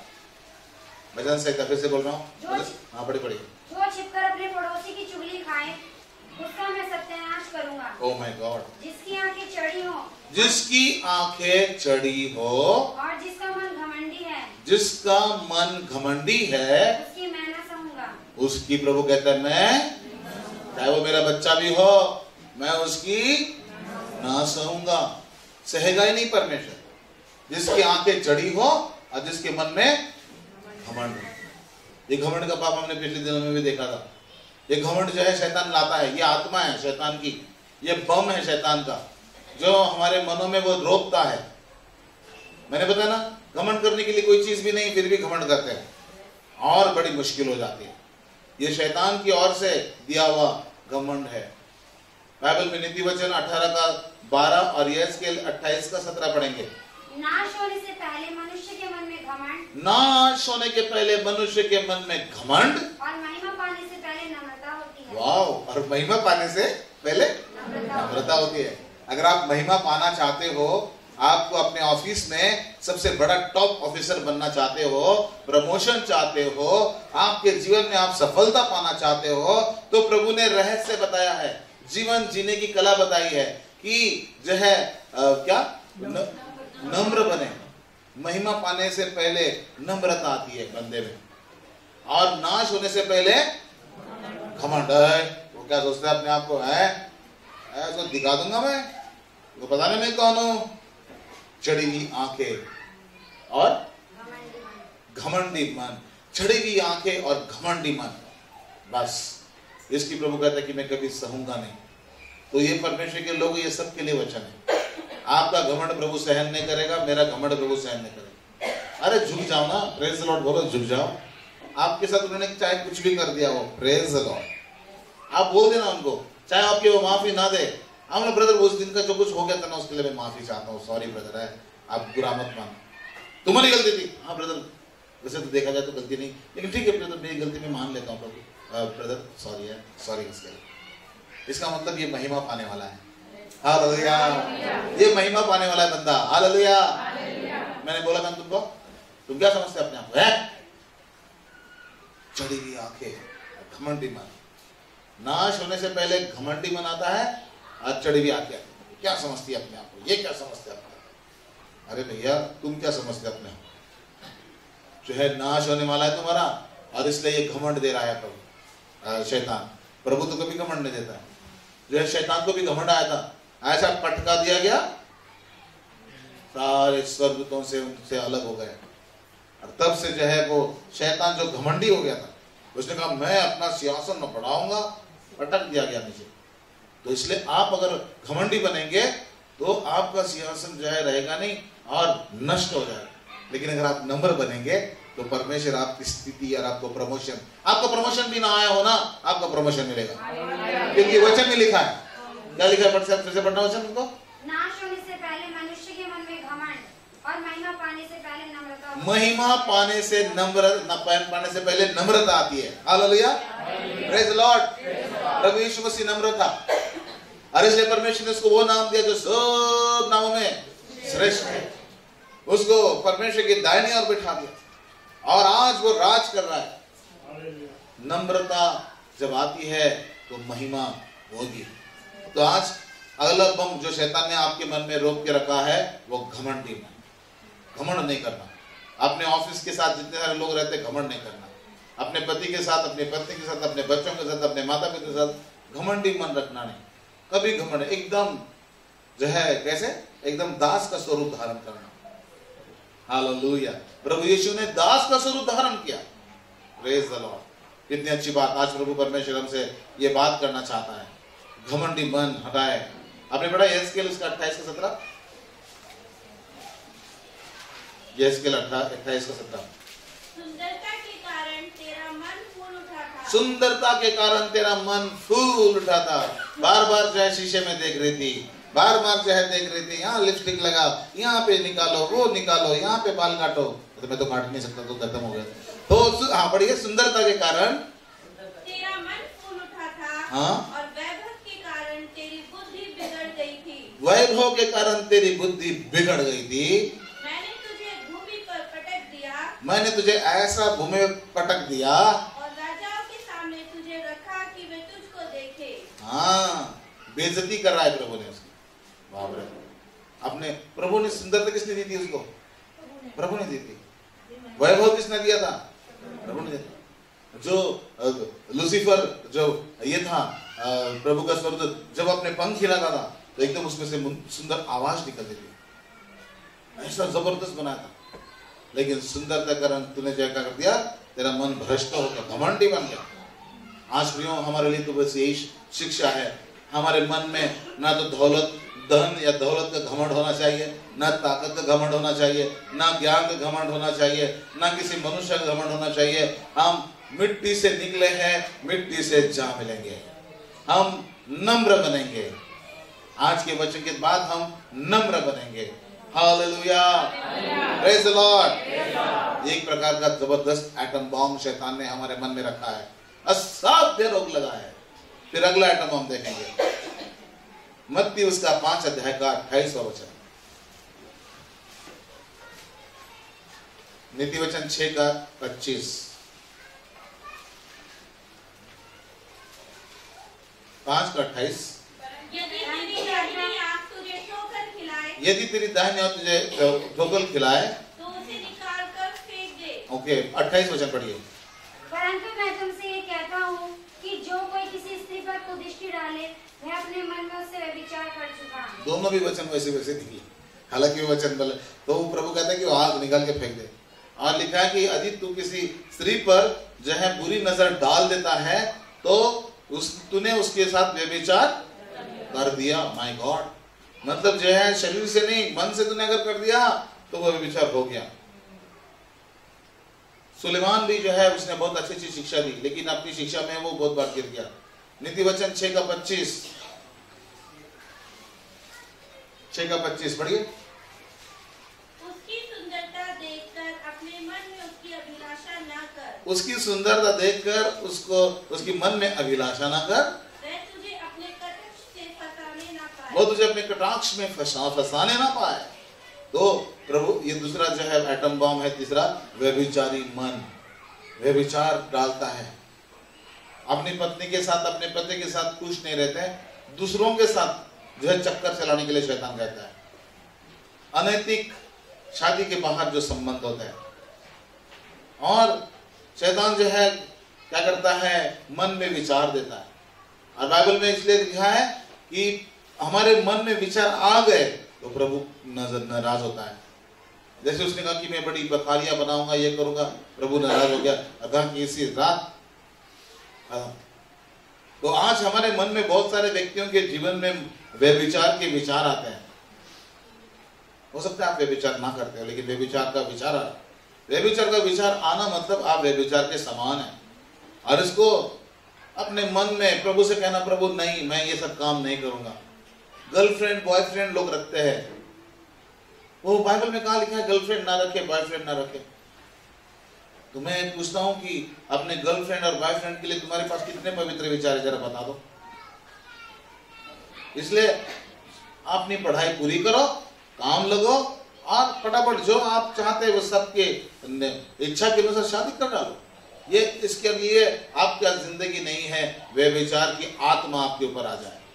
भजन संहिता फिर से बोल रहा हूँ, हाँ पढ़िए। जो छिपकर अपने पड़ोसी की चुगली खाए उसका मैं सत्यानाश करूंगा। Oh my god. जिसकी आंखें चढ़ी हो, जिसकी आंखें चढ़ी हो और जिसका मन घमंडी है, जिसका मन घमंडी है, उसकी मैं न सहूंगा। उसकी प्रभु कहता है मैं, चाहे वो मेरा बच्चा भी हो, मैं उसकी ना सहूंगा। सहेगा ही नहीं परमेश्वर। जिसकी आंखें चढ़ी हो और जिसके मन में घमंड। ये घमंड का पाप हमने पिछले दिनों में भी देखा था। ये घमंड जो है शैतान लाता है, ये आत्मा है शैतान की, ये बम है शैतान का जो हमारे मनों में वो रोकता है। मैंने बताया ना, घमंड करने के लिए कोई चीज भी नहीं फिर भी घमंड करते हैं और बड़ी मुश्किल हो जाती है। ये शैतान की ओर से दिया हुआ घमंड है। बाइबल में नीति वचन 18 का 12 और यहेजकेल 28 का 17 पढ़ेंगे। नाश होने से पहले मनुष्य के मन में घमंड, नाश होने के पहले मनुष्य के मन में घमंड, और महिमा पाने से पहले नम्रता होती है। वाह, और महिमा पाने से पहले नम्रता होती है। अगर आप महिमा पाना चाहते हो, आपको अपने ऑफिस में सबसे बड़ा टॉप ऑफिसर बनना चाहते हो, प्रमोशन चाहते हो, आपके जीवन में आप सफलता पाना चाहते हो, तो प्रभु ने रहस्य बताया है, जीवन जीने की कला बताई है कि जो है क्या नम्र बने। महिमा पाने से पहले नम्रता आती है बंदे में, और नाश होने से पहले घमंड है। वो क्या सोचता है अपने आप को, है ऐसा दिखा दूंगा मैं, वो पता नहीं मैं कौन हूं। चढ़ी हुई आंखें और घमंडी मन, चढ़ी हुई आंखें और घमंडी मन, बस इसकी प्रभु कहता है कि मैं कभी सहूंगा नहीं। तो ये परमेश्वर के लोग, ये सब के लिए वचन है। आपका घमंड प्रभु सहन नहीं करेगा, मेरा घमंड प्रभु सहन नहीं करेगा। अरे झुक जाओ ना, प्रेज द लॉर्ड बोलो, झुक जाओ। आपके साथ उन्होंने चाहे कुछ भी कर दिया हो, प्रेज द लॉर्ड, आप बोल देना उनको, चाहे आपकी वो माफी ना दे, हम लोग ब्रदर उस दिन का जो कुछ हो गया था ना उसके लिए मैं माफी चाहता हूँ, सॉरी ब्रदर, है आप बुरा मत मान, तुम्हारी गलती थी। हाँ ब्रदर, वैसे तो देखा जाए तो गलती नहीं, लेकिन ठीक है ब्रदर, मेरी गलती मैं मान लेता हूँ प्रभु, ब्रदर सॉरी है, सॉरी इसके लिए। इसका मतलब ये महिमा पाने वाला है। हालेलुया, ये महिमा पाने वाला है बंदा। हालेलुया। मैंने बोला था तुमको, तुम क्या समझते अपने आप को? चढ़ी हुई आंखें, घमंडी मन। नाश होने से पहले घमंडी मन आता है और चढ़ी हुई आंखें। क्या समझती है अपने आप को? ये क्या समझते अपने आप? अरे भैया तुम क्या समझते अपने आप? जो है नाश होने वाला है तुम्हारा, और इसलिए ये घमंड दे रहा है प्रभु, शैतान। प्रभु तो कभी घमंड नहीं देता है। जो है शैतान को भी घमंड आया था, ऐसा पटका दिया गया, सारे स्वर्गदूतों से उनसे अलग हो गए। और तब से जो है वो शैतान जो घमंडी हो गया था, उसने कहा मैं अपना सिंहासन न बढ़ाऊंगा, पटक दिया गया नीचे। तो इसलिए आप अगर घमंडी बनेंगे तो आपका सिंहासन जो है रहेगा नहीं और नष्ट हो जाएगा। लेकिन अगर आप नम्र बनेंगे तो परमेश्वर आपकी स्थिति और आपको प्रमोशन भी ना आया हो ना, आपका प्रमोशन मिलेगा, क्योंकि वचन में लिखा है। क्या लिखा है? फिर से पढ़ना वचन को। नाश होने से पहले मनुष्य के मन में घमंड और महिमा पाने से पहले नम्रता। महिमा पाने से पहले नम्रता आती है। Hallelujah, praise the lord. प्रभु यीशु मसीह नम्र था और इसलिए परमेश्वर ने उसको वो नाम दिया जो सब नामों में श्रेष्ठ है। उसको परमेश्वर की दाहिनी ओर बिठा दिया और आज वो राज कर रहा है। नम्रता जब आती है तो महिमा होगी। तो आज अगला बम जो शैतान ने आपके मन में रोक के रखा है वो घमंडी मन। घमंड नहीं करना। अपने ऑफिस के साथ जितने सारे लोग रहते हैं घमंड नहीं करना। अपने पति के साथ, अपनी पत्नी के साथ, अपने बच्चों के साथ, अपने माता पिता के साथ घमंडी मन रखना नहीं। कभी घमंड, एकदम जो है कैसे, एकदम दास का स्वरूप धारण करना। हालेलुया। प्रभु यीशु ने दास का स्वरूप धारण किया। Praise the lord. कितनी अच्छी बात। आज प्रभु परमेश्वर हमसे ये बात करना चाहता है, घमंडी मन हटाए। आपने पढ़ा यहेजकेल उसका 28-17, यहेजकेल 28-17। सुंदरता के कारण तेरा मन फूल उठा था। सुंदरता के कारण तेरा मन फूल उठा था। बार बार जो है शीशे में देख रही थी, बार बार जो है देख रही थी, यहाँ लिपस्टिक लगा, यहाँ पे निकालो, वो निकालो, यहाँ पे बाल काटो। तो मैं तो काट नहीं सकता, तो खत्म हो गया। तो हाँ पढ़िए, सुंदरता के कारण तेरा मन फूल उठा था। हाँ? और वैभव के कारण तेरी बुद्धि बिगड़ गई थी। वैभव के कारण तेरी बुद्धि बिगड़ गई थी। मैंने तुझे भूमि पर पटक दिया। मैंने तुझे ऐसा भूमि में पटक दिया और राजाओं के सामने तुझे रखा कि वे तुझको देखे। हाँ, बेइज्जती कर रहा है प्रभु ने उसकी। बाप रे। अपने प्रभु ने सुंदरता किसने दी थी उसको? प्रभु ने दी थी। वैभव किसने दिया था? प्रभु ने दिया था। जो लूसीफर जो ये था प्रभु का स्वर्गदूत, जब अपने पंख हिलाता था तो एकदम उसमें से सुंदर आवाज निकलती थी, ऐसा जबरदस्त बनाया था। लेकिन सुंदरता कारण तूने क्या कर दिया? तेरा मन भ्रष्ट हो गया, घमंडी बन गया। आज प्रियो, हमारे लिए तो बस यही शिक्षा है। हमारे मन में ना तो दौलत, धन या दौलत का घमंड होना चाहिए, ना ताकत का घमंड होना चाहिए, ना ज्ञान का घमंड होना चाहिए, ना किसी मनुष्य का घमंड होना चाहिए। हम मिट्टी से निकले हैं, मिट्टी से जा मिलेंगे। हम नम्र बनेंगे। आज के वचन के बाद हम नम्र बनेंगे। Hallelujah, praise the lord. एक प्रकार का जबरदस्त एटम बॉम्ब शैतान ने हमारे मन में रखा है, असाध्य रोग लगा है। फिर अगला एटम बॉम्ब देखेंगे, मत्ती उसका 5 अध्याय का 28वां वचन, नीति वचन 6 का 25। 5 का 28। यदि तेरी दाहिनी आंख तुझे ठोकर खिलाए, यदि तेरी दाहिनी आंख तुझे ठोकर खिलाए तो उसे निकाल कर फेंक दे। ओके, 28 वचन पढ़िए। परंतु मैं तुमसे ये कहता हूँ कि जो कोई किसी स्त्री पर कुदृष्टि डाले वह अपने मन में उससे व्यभिचार कर चुका है। दोनों भी वचन वैसे वैसे दिखी, हालांकि वो वचन बोले तो प्रभु कहता है कि वो आग निकाल के फेंक दे। और लिखा है कि यदि तू किसी स्त्री पर जो है बुरी नजर डाल देता है तो तूने उसके साथ व्यभिचार कर दिया। माय गॉड, मतलब जो है शरीर से नहीं, मन से तूने अगर कर दिया तो वो व्यभिचार हो गया। सुलेमान भी जो है उसने बहुत अच्छी शिक्षा दी, लेकिन अपनी शिक्षा में वो बहुत बार गिर गया। नीति वचन 6 का 25, 6 का 25 पढ़िए। उसकी सुंदरता देखकर अपने मन में उसकी अभिलाषा न कर। उसकी सुंदरता देखकर उसको उसकी मन में अभिलाषा ना कर। वह तुझे अपने कटाक्ष से फंसाने न पाए। वो तुझे अपने कटाक्ष में फंसाने ना पाए। तो प्रभु ये दूसरा जो है एटम बॉम्ब है, तीसरा व्यभिचारी मन, व्यभिचार डालता है। अपनी पत्नी के साथ, अपने पति के साथ खुश नहीं रहते, दूसरों के साथ जो है चक्कर चलाने के लिए शैतान कहता है। अनैतिक शादी के बाहर जो संबंध होता है, और शैतान जो है क्या करता है, मन में विचार देता है। और बाइबल में इसलिए लिखा है कि हमारे मन में विचार आ गए तो प्रभु नाराज होता है। जैसे उसने कहा कि मैं बड़ी बखारियां बनाऊंगा, ये करूंगा, प्रभु नाराज हो गया, अगर कि इसी रात। तो आज हमारे मन में बहुत सारे व्यक्तियों के जीवन में व्यभिचार के विचार आते हैं। हो सकता है आप व्यभिचार ना करते हो, लेकिन व्यभिचार का विचार व्यभिचार का विचार आना मतलब आप व्यभिचार के समान है। और इसको अपने मन में प्रभु से कहना, प्रभु नहीं, मैं ये सब काम नहीं करूंगा। गर्लफ्रेंड बॉयफ्रेंड लोग रखते हैं, वो बाइबल में कहा लिखा है गर्लफ्रेंड ना रखे, बॉयफ्रेंड ना रखे। तो मैं पूछता हूं कि अपने गर्लफ्रेंड और बॉयफ्रेंड के लिए तुम्हारे पास कितने पवित्र विचार है, जरा बता दो। इसलिए अपनी पढ़ाई पूरी करो, काम लगो और फटाफट जो आप चाहते हैं वो सबके इच्छा के अनुसार शादी कर डालो। ये इसके लिए आपका जिंदगी नहीं है वे विचार की आत्मा आपके ऊपर आ जाए।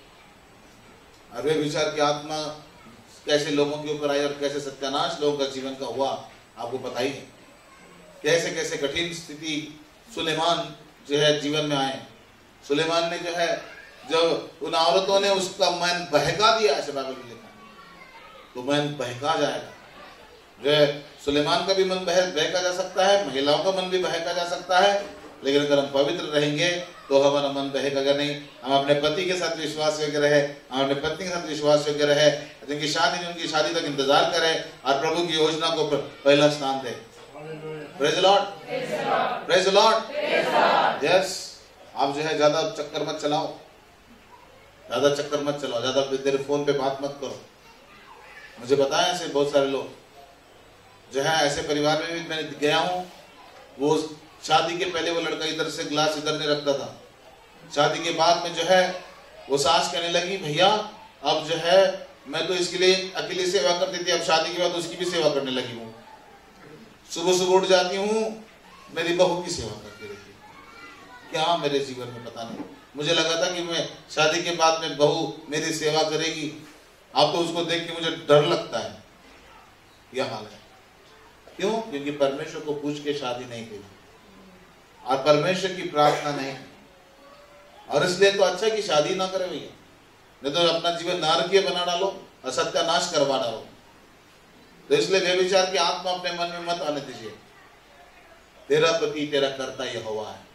और वे विचार की आत्मा कैसे लोगों के ऊपर आई और कैसे सत्यानाश लोगों का जीवन का हुआ आपको पता ही है। कैसे कैसे कठिन स्थिति सुलेमान जो है जीवन में आए। सुलेमान ने जो है जब उन औरतों ने उसका मन बहका दिया, ऐसे बाइबल में लिखा है, तो मन बहका जाएगा। जो सुलेमान का भी मन बहका जा सकता है, महिलाओं का मन भी बहका जा सकता है, लेकिन अगर हम पवित्र रहेंगे तो हमारा मन बहेगा नहीं। हम अपने पति के साथ विश्वास योग्य रहे, हम अपने पत्नी के साथ विश्वास योग्य रहे, जिनकी शादी उनकी शादी तक इंतजार करें और प्रभु की योजना को पहला स्थान दे। Praise the lord, praise the lord, yes. आप जो है ज्यादा चक्कर मत चलाओ, ज्यादा चक्कर मत चलाओ, ज्यादा देर फोन पे बात मत करो। मुझे पता है ऐसे बहुत सारे लोग जो है, ऐसे परिवार में भी मैं गया हूँ, वो शादी के पहले वो लड़का इधर से ग्लास इधर नहीं रखता था, शादी के बाद में जो है वो सास कहने लगी भैया अब जो है मैं तो इसके लिए अकेली सेवा करती थी, अब शादी के बाद उसकी भी सेवा करने लगी हूँ। सुबह सुबह उठ जाती हूँ, मेरी बहू की सेवा करती रहती हूँ। क्या मेरे जीवन में पता नहीं, मुझे लगा था कि मैं शादी के बाद में बहू मेरी सेवा करेगी, अब तो उसको देख के मुझे डर लगता है। यह हाल है। क्यों? क्योंकि परमेश्वर को पूछ के शादी नहीं की और परमेश्वर की प्रार्थना नहीं। और इसलिए तो अच्छा कि शादी ना करे भैया, नहीं तो अपना जीवन नारकीय बना डालो और सत्यानाश करवा डालो। तो इसलिए व्यभिचार की आत्मा अपने मन में मत आने दीजिए। तेरा पति तेरा कर्ता यहोवा है,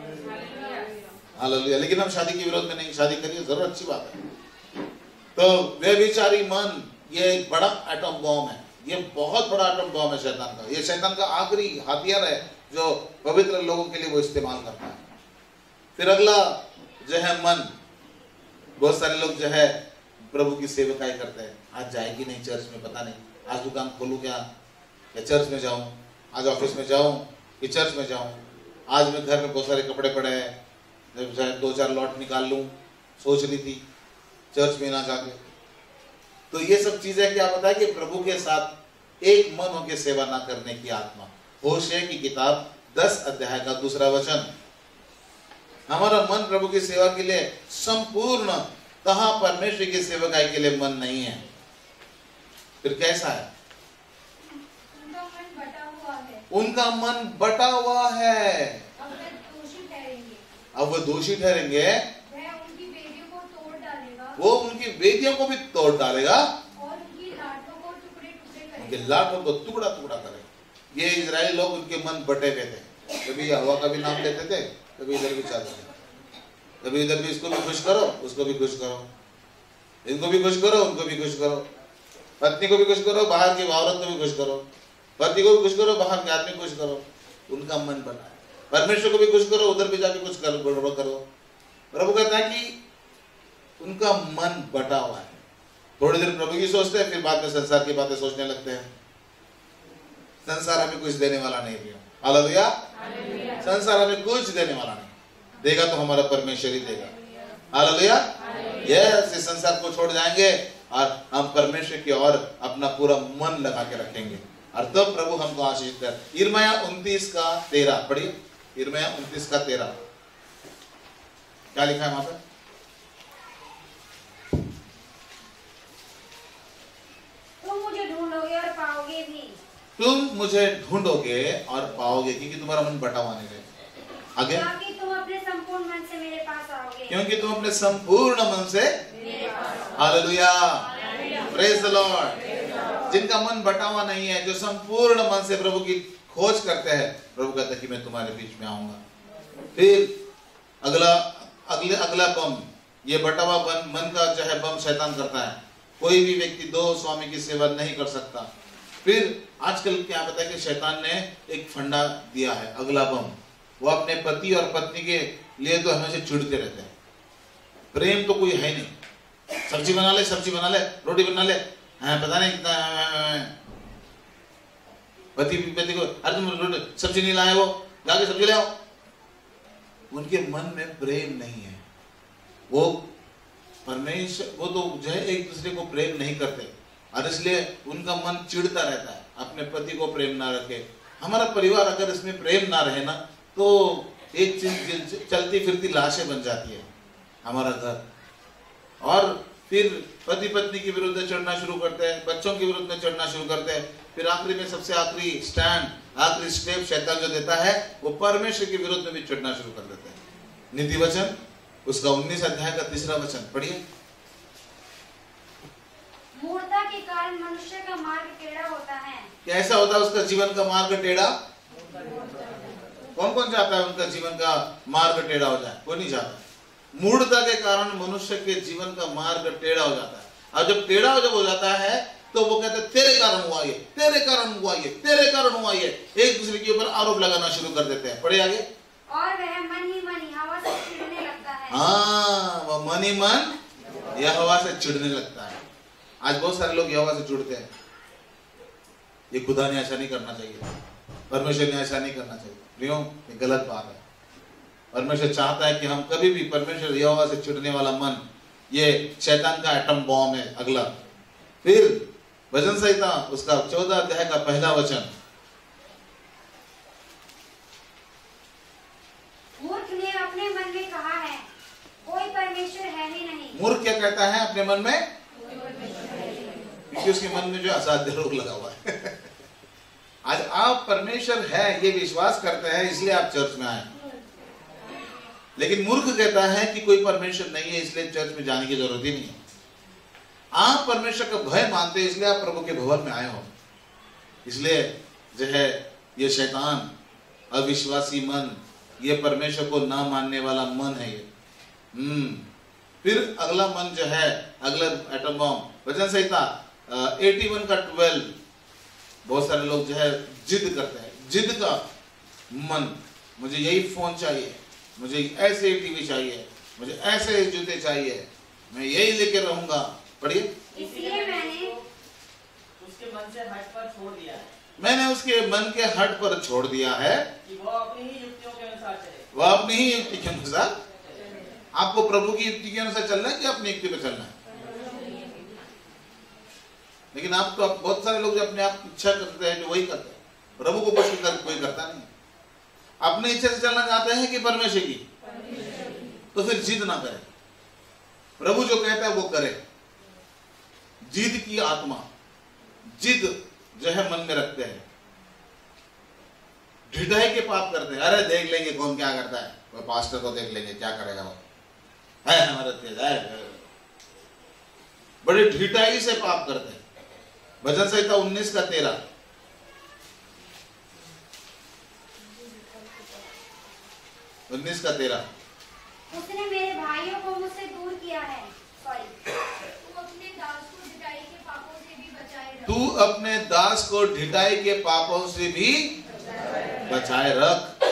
हालेलुया। लेकिन हम शादी के विरोध में नहीं, शादी करिए जरूर, अच्छी बात है। तो व्यभिचारी मन ये एक बड़ा एटम बॉम्ब है, ये बहुत बड़ा एटम बॉम्ब है शैतान का। ये शैतान का आखिरी हथियार है जो पवित्र लोगों के लिए वो इस्तेमाल करता है। फिर अगला जो है मन। बहुत सारे लोग जो है प्रभु की सेवकाई करते हैं, आज जाएगी नहीं चर्च में, पता नहीं आज दुकान खोलूं क्या, या चर्च में जाऊं, आज ऑफिस में जाऊं कि चर्च में जाऊं, आज मैं घर में बहुत सारे कपड़े पड़े हैं, 2-4 लॉट निकाल लूं, सोच रही थी चर्च में ना जाके। तो ये सब चीजें क्या बताया कि प्रभु के साथ एक मन होकर सेवा ना करने की आत्मा। होशे की किताब 10 अध्याय का 2 वचन। हमारा मन प्रभु की सेवा के लिए संपूर्ण कहा परमेश्वर की सेवकाई के लिए मन नहीं है। फिर कैसा है? उनका मन बटा हुआ है। उनका मन बटा हुआ है। अब वे दोषी ठहरेंगे। अब वो दोषी ठहरेंगे। वह उनकी वेदियों को तोड़ डालेगा। वो उनकी वेदियों को भी तोड़ डालेगा और उनकी लाटों को टुकड़े टुकड़े करेगा। उनके लाटों को टुकड़ा टुकड़ा करेगा। ये इजराइली लोग उनके मन बटे हुए थे, कभी हवा का भी नाम लेते थे, कभी इधर भी चाहते थे, कभी इधर भी इसको भी खुश करो, उसको भी खुश करो, इनको भी खुश करो, उनको भी खुश करो, पत्नी को भी खुश करो, बाहर की औरत को भी खुश करो, पति को भी खुश करो, बाहर के आदमी को खुश करो। उनका मन बना है। परमेश्वर को भी खुश करो, उधर भी जाके कुछ करो। प्रभु कहता है कि उनका मन बटा हुआ है। थोड़ी देर प्रभु की सोचते हैं, फिर बाद में संसार की बातें सोचने लगते हैं। संसार हमें कुछ देने वाला नहीं है। हालेलुया। संसार हमें कुछ देने वाला नहीं, देगा तो हमारा परमेश्वर ही देगा। हालेलुया। यस, इस संसार को छोड़ जाएंगे और हम परमेश्वर की ओर अपना पूरा मन लगा के रखेंगे और तब तो प्रभु हमको आशीष कर। यिर्मयाह 29:13 पढ़िए। यिर्मयाह 29:13 क्या लिखा है वहां पर? तुम मुझे ढूंढोगे और पाओगे भी। तुम मुझे ढूंढोगे और पाओगे, क्योंकि तुम्हारा मन बटा हुआ नहीं रहे। आगे, क्योंकि तुम अपने संपूर्ण मन से मेरे पास आओगे। क्योंकि तुम अपने संपूर्ण मन से। Hallelujah, praise the lord. जिनका मन बटा हुआ नहीं है, जो संपूर्ण मन से प्रभु की खोज करते हैं, प्रभु कहता है कि मैं तुम्हारे बीच में आऊंगा। फिर अगला बम, ये बटा हुआ मन का जो है बम शैतान करता है। कोई भी व्यक्ति दो स्वामी की सेवा नहीं कर सकता। फिर आजकल क्या पता है कि शैतान ने एक फंडा दिया है, अगला बम। वो अपने पति और पत्नी के लिए तो हमेशा चिढ़ते रहते हैं। प्रेम तो कोई है नहीं। सब्जी बना ले, रोटी बना ले, हाँ पता नहीं कितना। पति को अरे तुम सब्जी नहीं लाए, वो जाके सब्जी ले आओ। उनके मन में प्रेम नहीं है। वो परमेश्वर, वो तो जो है एक दूसरे को प्रेम नहीं करते और इसलिए उनका मन चिढ़ता रहता है। अपने पति को प्रेम ना रखे। हमारा परिवार अगर इसमें प्रेम ना रहे ना तो एक चीज चलती फिरती लाशें बन जाती है हमारा घर। और फिर पति पत्नी के विरुद्ध चढ़ना शुरू करते हैं, बच्चों के विरुद्ध में चढ़ना शुरू करते हैं। फिर आखिरी में सबसे आखिरी स्टैंड, आखिरी स्टेप शैतान जो देता है वो परमेश्वर के विरुद्ध में भी चढ़ना शुरू कर देते हैं। नीति वचन उसका 19 अध्याय का 3 वचन पढ़िए। मूर्खता के कारण मनुष्य का मार्ग टेढ़ा होता है। कैसा होता है उसका जीवन का मार्ग टेढ़ा? कौन कौन चाहता है उनका जीवन का मार्ग टेढ़ा हो जाए? कोई नहीं चाहता। मूढ़ता के कारण मनुष्य के जीवन का मार्ग टेढ़ा हो जाता है। और जब टेढ़ा जब हो जाता है तो वो कहते हैं तेरे कारण हुआ ये, तेरे कारण हुआ ये, तेरे कारण हुआ ये। एक दूसरे के ऊपर आरोप लगाना शुरू कर देते हैं। पढ़े आगे। और वह मन ही हवा से चिढ़ने लगता है। हाँ, वो मन ही मन यहोवा से चिढ़ने लगता है। आज बहुत सारे लोग यहोवा से चिढ़ते हैं। ये खुदा ने ऐसा नहीं करना चाहिए, परमेश्वर ने ऐसा नहीं करना चाहिए। क्यों? ये गलत बात है। परमेश्वर चाहता है कि हम कभी भी, परमेश्वर यहोवा से चिढ़ने वाला मन ये शैतान का एटम बॉम्ब है। अगला फिर भजन संहिता उसका 14 अध्याय का 1 वचन। मूर्ख ने अपने मन में कहा है कोई परमेश्वर है ही नहीं। मूर्ख क्या कहता है अपने मन में? क्योंकि उसके मन में जो असाध्य रोग लगा हुआ है। आज आप परमेश्वर है ये विश्वास करते हैं इसलिए आप चर्च में आए। लेकिन मूर्ख कहता है कि कोई परमेश्वर नहीं है इसलिए चर्च में जाने की जरूरत ही नहीं है। आप परमेश्वर का भय मानते हैं इसलिए आप प्रभु के भवन में आए हो। इसलिए जो है ये शैतान, अविश्वासी मन, ये परमेश्वर को ना मानने वाला मन है ये। फिर अगला मन जो है, अगला एटम बॉम्ब, भजन संहिता 81 का 12। बहुत सारे लोग जो है जिद करते हैं, जिद का मन। मुझे यही फोन चाहिए, मुझे ऐसे टीवी चाहिए, मुझे ऐसे जूते चाहिए, मैं यही लेके रहूंगा। पढ़िए। इसलिए मैंने उसके मन से हट पर छोड़ दिया है। मैंने उसके मन के हट पर छोड़ दिया है कि वो अपनी ही युक्तियों के अनुसार चले। वह अपनी ही युक्ति के अनुसार। आपको प्रभु की युक्ति के अनुसार चलना है कि अपनी युक्ति पे चलना है? लेकिन आप तो बहुत सारे लोग जो अपने आप इच्छा करते हैं जो वही करते हैं। प्रभु को कुछ कोई करता नहीं। अपनी इच्छा से चलना चाहते हैं कि परमेश्वर की? तो फिर जिद ना करें। प्रभु जो कहता है वो करे। जिद की आत्मा, जिद जो है मन में रखते हैं, ढिठाई के पाप करते हैं। अरे देख लेंगे कौन क्या करता है, वो पास्टर को देख लेंगे क्या करेगा, वो है हमारे तेज है। बड़े ढिठाई से पाप करते हैं। भजन संहिता 19 का 13। उसने मेरे भाइयों को मुझसे दूर किया है। तू अपने दास को ढिठाई के पापों से भी बचाए रख।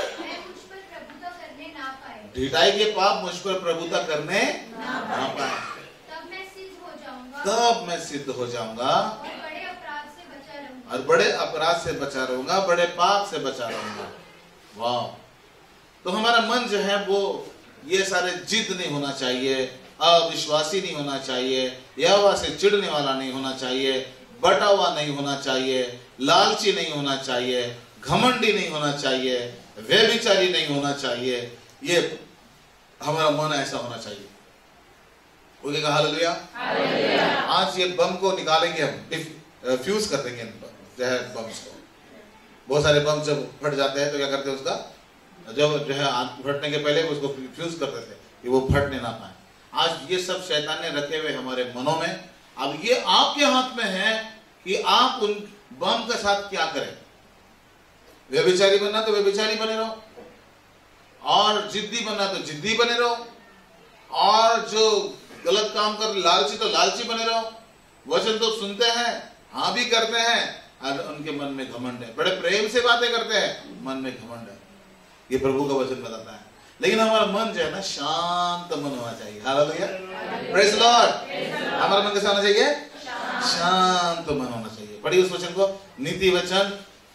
ढिठाई के पाप मुझ पर प्रभुता करने ना पाए। तब मैं सिद्ध हो जाऊंगा और बड़े अपराध से बचा रहूंगा, बड़े पाप से बचा रहूंगा। वाह! तो हमारा मन जो है वो ये सारे जिद नहीं होना चाहिए, अविश्वासी नहीं होना चाहिए, यहोवा से चिढ़ने वाला नहीं होना चाहिए, बटा हुआ नहीं होना चाहिए, लालची नहीं होना चाहिए, घमंडी नहीं होना चाहिए, व्यभिचारी नहीं होना चाहिए। ये हमारा मन ऐसा होना चाहिए। कोई कहा हालेलुया। आज ये बम को निकालेंगे हम, फ्यूज कर देंगे बम्स को। बहुत सारे बम जब फट जाते हैं तो क्या करते हैं, उसका जब जो है फटने के पहले उसको फ्यूज कर देते हैं कि वो फटने ना पाए। आज ये सब शैतान ने रखे हुए हमारे मनों में। अब ये आपके हाथ में है कि आप उन बम के साथ क्या करें। व्यभिचारी बनना तो व्यभिचारी बने रहो, और जिद्दी बनना तो जिद्दी बने रहो, और जो गलत काम कर लालची तो लालची बने रहो। वचन तो सुनते हैं, हाँ भी करते हैं, और उनके मन में घमंड है। बड़े प्रेम से बातें करते हैं, मन में घमंड है। ये प्रभु का वचन बताता है। लेकिन हमारा मन जो है ना, शांत मन होना चाहिए। Hallelujah, praise lord. हमारा मन कैसा होना चाहिए? शांत मन होना चाहिए। पढ़िए उस वचन को, नीति वचन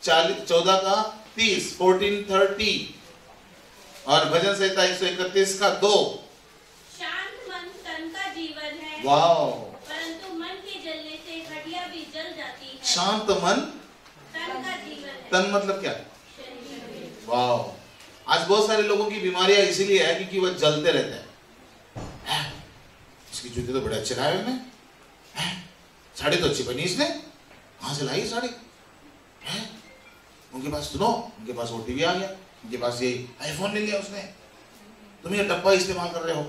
14:30 और भजन संहिता 131 का 2। शांत मन तन का जीवन है, वाओ, परंतु मन के जलने से हड्डियां भी जल जाती है। शांत मन तन का जीवन है। तन मतलब क्या? वाओ, आज बहुत सारे लोगों की बीमारियां इसीलिए है क्योंकि वह जलते रहते हैं। इसकी जूते तो बड़े अच्छे लाए उसने, साड़ी तो अच्छी बनी इसने, कहां से लाई साड़ी? उनके पास सुनो, उनके पास वो टीवी आ गया, उनके पास ये आईफोन ले लिया उसने, तुम ये डब्बा इस्तेमाल कर रहे हो,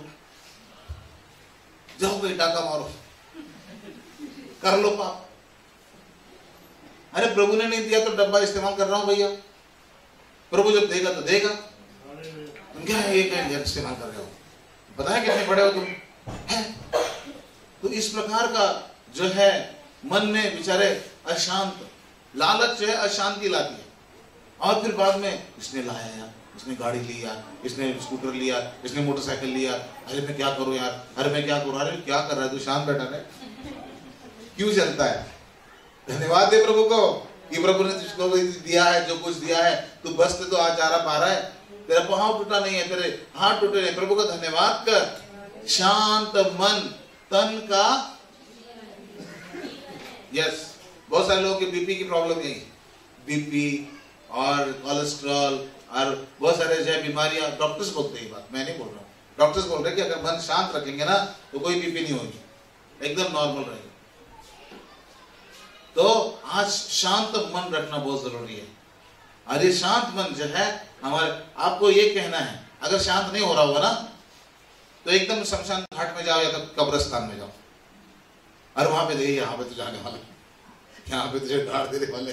जाओ कोई डाका मारो, कर लो पाप। अरे प्रभु ने नहीं दिया तो डब्बा इस्तेमाल कर रहा हूं भैया, प्रभु जब देगा तो देगा, तुम क्या है ये इस्तेमाल कर रहे हो? पता है कितने बड़े हो तुम? है? तो इस प्रकार का जो है मन में बेचारे अशांत, लालच जो है अशांति लाती है। और फिर बाद में इसने लाया यार, इसने गाड़ी ली यार, इसने स्कूटर लिया, इसने मोटरसाइकिल लिया, अरे मैं क्या करूं यार, अरे मैं क्या करूं, अरे क्या कर रहा है तू, शांत बैठा है, क्यों चलता है? धन्यवाद दे प्रभु को कि प्रभु ने तुझको दिया है, जो कुछ दिया है, तू बस तो आज जा रहा पा रहा है, तेरा पाँव टूटा नहीं है, तेरे हाथ टूटे नहीं, प्रभु का धन्यवाद कर। शांत मन तन का, यस, बहुत सारे लोगों के बीपी की प्रॉब्लम यही, बीपी और कोलेस्ट्रॉल और बहुत सारे जो बीमारियां, डॉक्टर्स बोलते हैं, बात मैं नहीं बोल रहा हूँ, डॉक्टर्स बोल रहे हैं कि अगर मन शांत रखेंगे ना तो कोई बीपी नहीं होगी, एकदम नॉर्मल रहेगा। तो आज शांत मन रखना बहुत जरूरी है। और ये शांत मन जो है हमारे, आपको ये कहना है, अगर शांत नहीं हो रहा होगा ना तो एकदम शमशान घाट में जाओ या तो कब्रिस्तान में जाओ, और वहां पे देखिए यहाँ पे तो जाने वाले, यहाँ पे तुझे गाड़ देने वाले,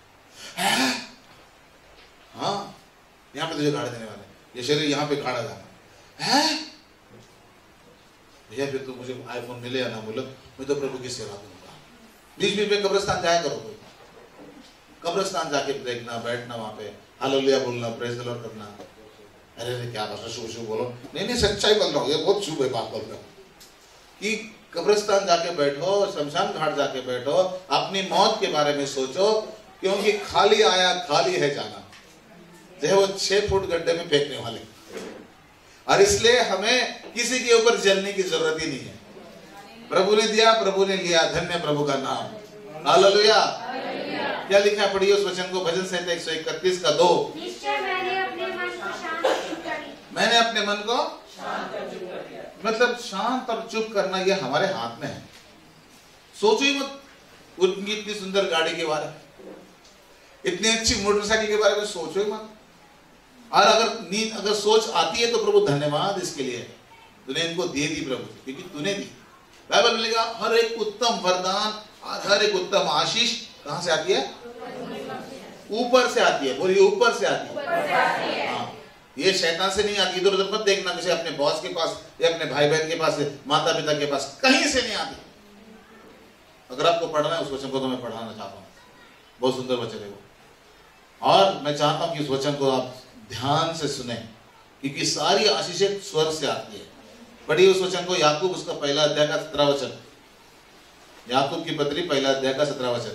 हाँ यहाँ पे तुझे गाड़ देने वाले, ये शरीर यहाँ पे गाड़ा जाना है भैया, फिर तो मुझे आईफोन मिले या ना मिले, मैं तो प्रभु की सेवा करूंगा। बीच बीच में कब्रिस्तान जाया करो, कोई कब्रिस्तान जाके देखना, बैठना वहां पे, हालेलुया बोलना, प्रेज द लॉर्ड करना। अरे क्या बात है, शुभ शुभ बोलो, नहीं सच्चाई बोल रहा हूँ, ये बहुत शुभ है बात बोल रहा हूँ कि कब्रिस्तान जाके बैठो, शमशान घाट जाके बैठो, अपनी मौत के बारे में सोचो, क्योंकि खाली आया खाली है जाना, जो वो 6 फुट गड्ढे में फेंकने वाले। और इसलिए हमें किसी के ऊपर जलने की जरूरत ही नहीं है। प्रभु ने दिया, प्रभु ने लिया, धन्य प्रभु का नाम, हालेलुया। क्या लिखा है, पढ़िए उस वचन को, भजन संहिता 131 का 2। मैंने अपने मन को मतलब शांत और चुप करना, ये हमारे हाथ में है। सोचो ही मत उनकी इतनी सुंदर गाड़ी के बारे में, इतनी अच्छी मोटरसाइकिल के बारे में सोचो ही मत। और अगर सोच आती है तो प्रभु धन्यवाद इसके लिए, तूने इनको दे दी प्रभु, क्योंकि तूने दी। बाइबल में लिखा हर एक उत्तम वरदान और हर एक उत्तम आशीष कहां से आती है? ऊपर से आती है। बोलिए ऊपर से आती है। हाँ, ये शैतान से नहीं आती। इधर उधर मत देखना, किसी अपने बॉस के पास या अपने भाई बहन के पास, माता पिता के पास, कहीं से नहीं आती। अगर आपको पढ़ना है उस वचन को तो मैं पढ़ाना चाहता हूँ, बहुत सुंदर वचन है वो। और मैं चाहता हूँ कि उस वचन को आप ध्यान से सुने, क्योंकि सारी आशीषें स्वर्ग से आती है। पढ़िए उस वचन को, याकूब उसका पहला अध्याय का 17 वचन, याकूब की पत्री पहला अध्याय का 17 वचन।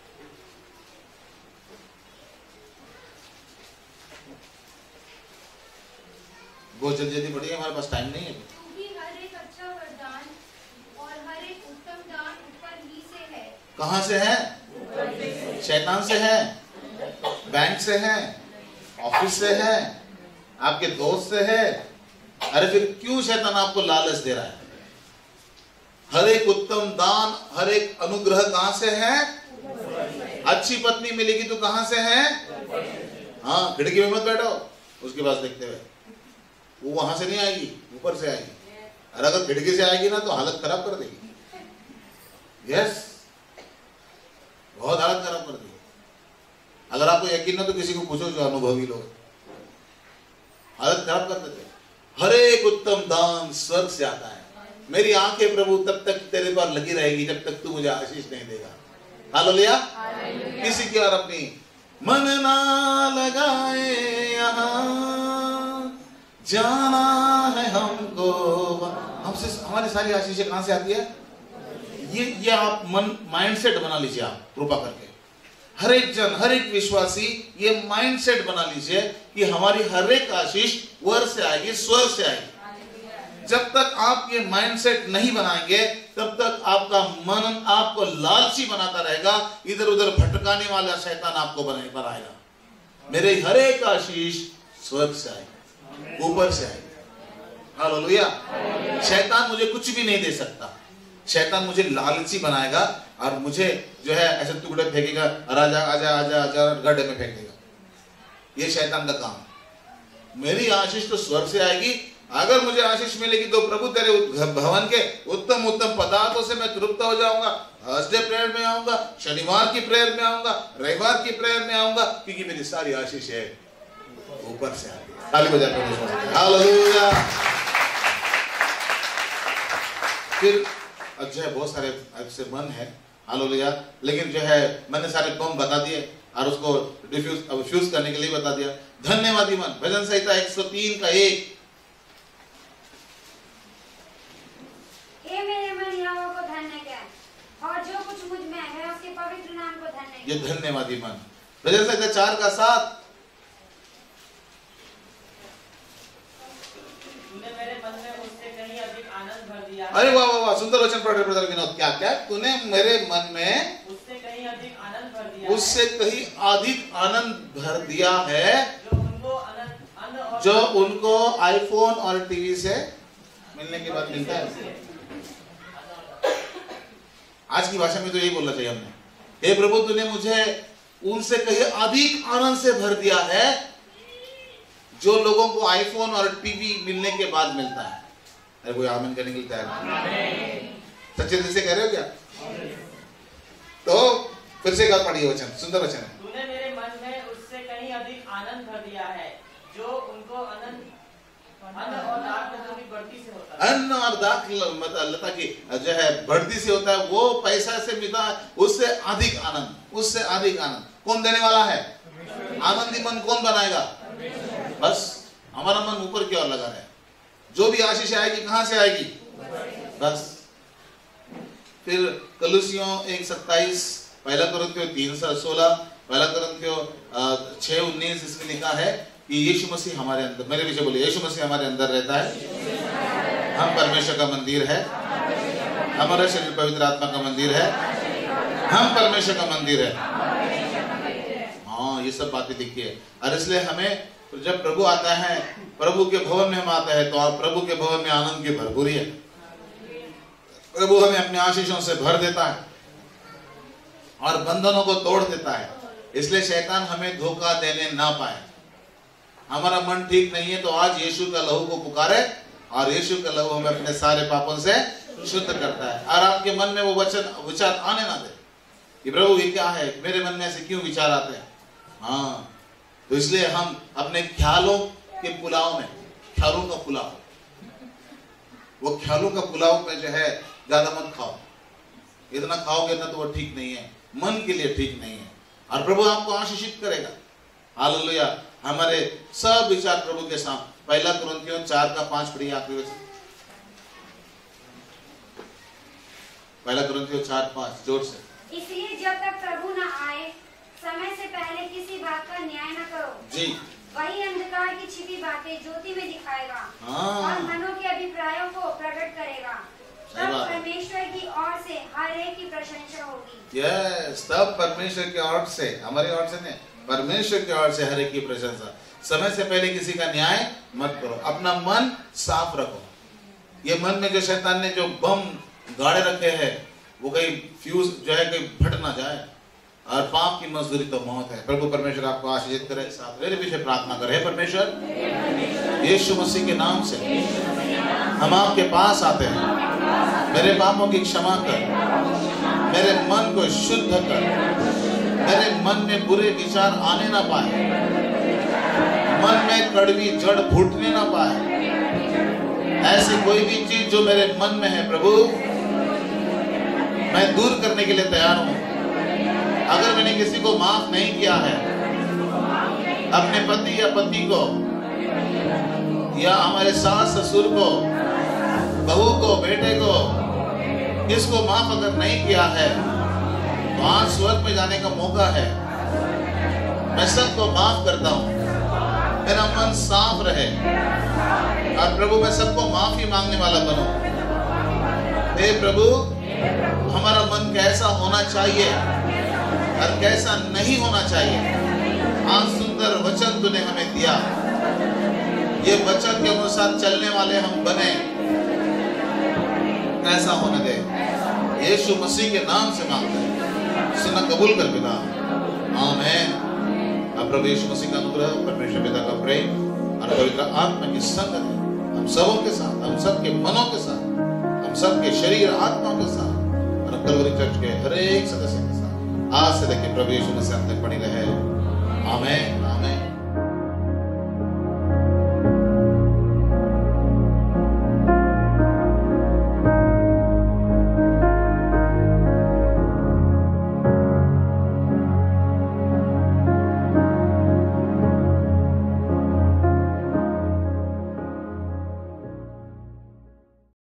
बहुत जल्दी पढ़िए, हमारे पास टाइम नहीं है। हर एक अच्छा वरदान और हर एक उत्तम दान ऊपर ही से है। कहां से है? शैतान से है, बैंक से है, ऑफिस से है, आपके दोस्त से है। अरे फिर क्यों शैतान आपको लालच दे रहा है? हर एक उत्तम दान, हर एक अनुग्रह कहां से है? अच्छी पत्नी मिलेगी तो कहां से है? हाँ, खिड़की में मत बैठो उसके पास देखते हुए, वो वहां से नहीं आएगी, ऊपर से आएगी। और अगर खिड़की से आएगी ना तो हालत खराब कर देगी। यस, बहुत हालत खराब कर देगी। अगर आपको यकीन ना तो किसी को पूछो जो अनुभवी लोग, हालत खराब कर देते। हर एक उत्तम दान स्वर्ग से आता है। मेरी आंखें प्रभु तब तक तेरे पर लगी रहेगी जब तक तू मुझे आशीष नहीं देगा। हालेलुया। किसी की और अपनी मन ना लगाए यहाँ जाना है हमको। हमसे हमारी सारी आशीषें कहां से आती है? ये आप माइंडसेट बना लीजिए, आप कृपा करके हर एक जन, हर एक विश्वासी ये माइंडसेट बना लीजिए कि हमारी हर एक आशीष वर से आएगी, स्वर से आएगी। जब तक आप ये माइंडसेट नहीं बनाएंगे तब तक आपका मन आपको लालची बनाता रहेगा, इधर उधर भटकाने वाला शैतान आपको बनाएगा। मेरे हर एक आशीष स्वर्ग से आएगी, ऊपर से आएगी। हालेलुया। शैतान मुझे कुछ भी नहीं दे सकता। शैतान मुझे लालची बनाएगा और मुझे जो है ऐसे टुकड़े फेंकेगा, राजा आजा आजा आजा गड्ढे में फेंक देगा। ये शैतान का काम। मेरी आशीष तो स्वर्ग से आएगी। अगर मुझे आशीष मिलेगी तो प्रभु तेरे भवन के उत्तम उत्तम पदार्थों से मैं तृप्त हो जाऊंगा। थर्सडे प्रेयर में आऊंगा, शनिवार की प्रेयर में आऊंगा, रविवार की प्रेयर में आऊंगा, क्योंकि मेरी सारी आशीष है ऊपर से आएगी। ताली बजा के हालेलुया। फिर जो है बहुत सारे ऐसे मन है, हालेलुया, लेकिन जो है मैंने सारे बम बता दिए और उसको फ्यूज करने के लिए बता दिया। धन्यवादी मन, भजन संहिता 103 का 1। हे मेरे मन यहोवा को धन्य कह और जो कुछ मुझ में है उसके पवित्र नाम को धन्य कह। ये धन्यवादी मन। भजन संहिता 4 का 7। तूने मेरे मन में उससे कहीं अधिक आनंद भर दिया। अरे वाह वाह वाह, सुंदर वचन पढ़ रहे ब्रदर विनोद। क्या क्या? तूने मेरे मन में उससे कहीं अधिक आनंद भर दिया। उससे कहीं अधिक आनंद भर दिया है, जो उनको आईफोन और टीवी से मिलने के बाद मिलता है। आज की भाषा में तो यही बोलना चाहिए हमने। हे प्रभु, तूने मुझे उनसे कहीं अधिक आनंद से भर दिया है जो लोगों को आईफोन और टीवी मिलने के बाद मिलता है। अरे कोई आमीन करने के लिए तैयार है? सच्चे दिल से कह रहे हो क्या? तो फिर से एक बार पढ़िए वचन, सुंदर वचन है। तूने मेरे मन में उससे कहीं अधिक आनंद भर दिया है, जो उनको अन्न और दाख में बढ़ती से होता है। अन्न और दाख लता की जो है बढ़ती से होता है, वो पैसा से मिलता है, उससे अधिक आनंद, उससे अधिक आनंद कौन देने वाला है? आनंदी मन कौन बनाएगा? बस हमारा मन ऊपर की ओर लगा है। जो भी आशीष आएगी कहां से आएगी? बस। फिर कलुसियों 1:27, पहला कुरिन्थियों 3:16, पहला कुरिन्थियों 6:19 इसमें लिखा है कि यीशु मसीह हमारे अंदर, मेरे पीछे बोलिए, यीशु मसीह हमारे अंदर रहता है। हम परमेश्वर का मंदिर है, हमारा शरीर पवित्र आत्मा का मंदिर है, हम परमेश्वर का मंदिर है। हाँ, ये सब बातें लिखी है। और इसलिए हमें जब प्रभु आता है, प्रभु के भवन में हम आते हैं, तो आप प्रभु के भवन में आनंद की भरपूरी है। प्रभु हमें अपने आशीषों से भर देता है और बंधनों को तोड़ देता है। इसलिए शैतान हमें धोखा देने ना पाए। हमारा मन ठीक नहीं है तो आज यीशु का लहू को पुकारे और यीशु का लहू हमें अपने सारे पापों से शुद्ध करता है। और आपके मन में वो विचार आने ना दे कि प्रभु ये क्या है, मेरे मन में ऐसे क्यों विचार आते हैं। हाँ, तो इसलिए हम अपने ख्यालों के पुलाव में, ख्यालों का पुलाव, वो ख्यालों का पुलाव पे जो है ज्यादा मत खाओ। इतना खाओगे ना तो वो ठीक नहीं है, मन के लिए ठीक नहीं है। और प्रभु आपको आशीषित करेगा। हालेलुया। हमारे सब विचार प्रभु के साथ। पहला कुरिन्थियों 4:5 पढ़िए आखिरी वचन। पहला कुरिन्थियों 4:5 जोर से। इसलिए जब तक प्रभु न आए, समय से पहले किसी बात का न्याय न करो जी। वही अंधकार की छिपी बातें ज्योति में दिखाएगा हाँ। और मनों के अभिप्रायों को प्रकट करेगा। तब परमेश्वर की ओर से हर एक की प्रशंसा होगी। यस, तब परमेश्वर की ओर से, हमारी ओर से नहीं, परमेश्वर की ओर से हर एक की प्रशंसा। समय से पहले किसी का न्याय मत करो। अपना मन साफ रखो। ये मन में जो शैतान ने जो बम गाड़े रखे हैं, वो कहीं फ्यूज जो है कहीं फट ना जाए। और पाप की मजदूरी तो मौत है। प्रभु परमेश्वर आपको आशीषित करे। साथ मेरे पीछे प्रार्थना करे। परमेश्वर, यीशु मसीह के नाम से हम आपके पास आते हैं। मेरे पापों की क्षमा कर, मेरे मन को शुद्ध कर, मेरे मन में बुरे विचार आने ना पाए, मन में कड़वी जड़ फूटने ना पाए। ऐसी कोई भी चीज जो मेरे मन में है प्रभु, मैं दूर करने के लिए तैयार हूं। अगर मैंने किसी को माफ नहीं किया है, अपने पति या पत्नी को, या हमारे सास ससुर को, बहू को, बेटे को, इसको माफ अगर नहीं किया है, तो आज स्वर्ग में जाने का मौका है। मैं सबको माफ करता हूँ, मेरा मन साफ रहे, और प्रभु मैं सबको माफी मांगने वाला बनूं। हे प्रभु, हमारा मन कैसा होना चाहिए और कैसा नहीं होना चाहिए, आज सुंदर वचन तूने हमें दिया। ये वचन के अनुसार चलने वाले हम बने, ऐसा होने दे। यीशु मसीह के नाम से मांगते हैं, सुना कबूल कर पिता, आमीन। अब प्रभु यीशु मसीह का अनुग्रह, परमेश्वर पिता का प्रेम और पवित्र आत्मा की संगत हम सबों के साथ, हम सबके मनों के साथ, हम सबके शरीर आत्माओं के साथ और कलवरी चर्च के हर एक सदस्य के साथ आज से लेकर प्रभु यीशु मसीह तक बनी रहे। आमीन, आमीन।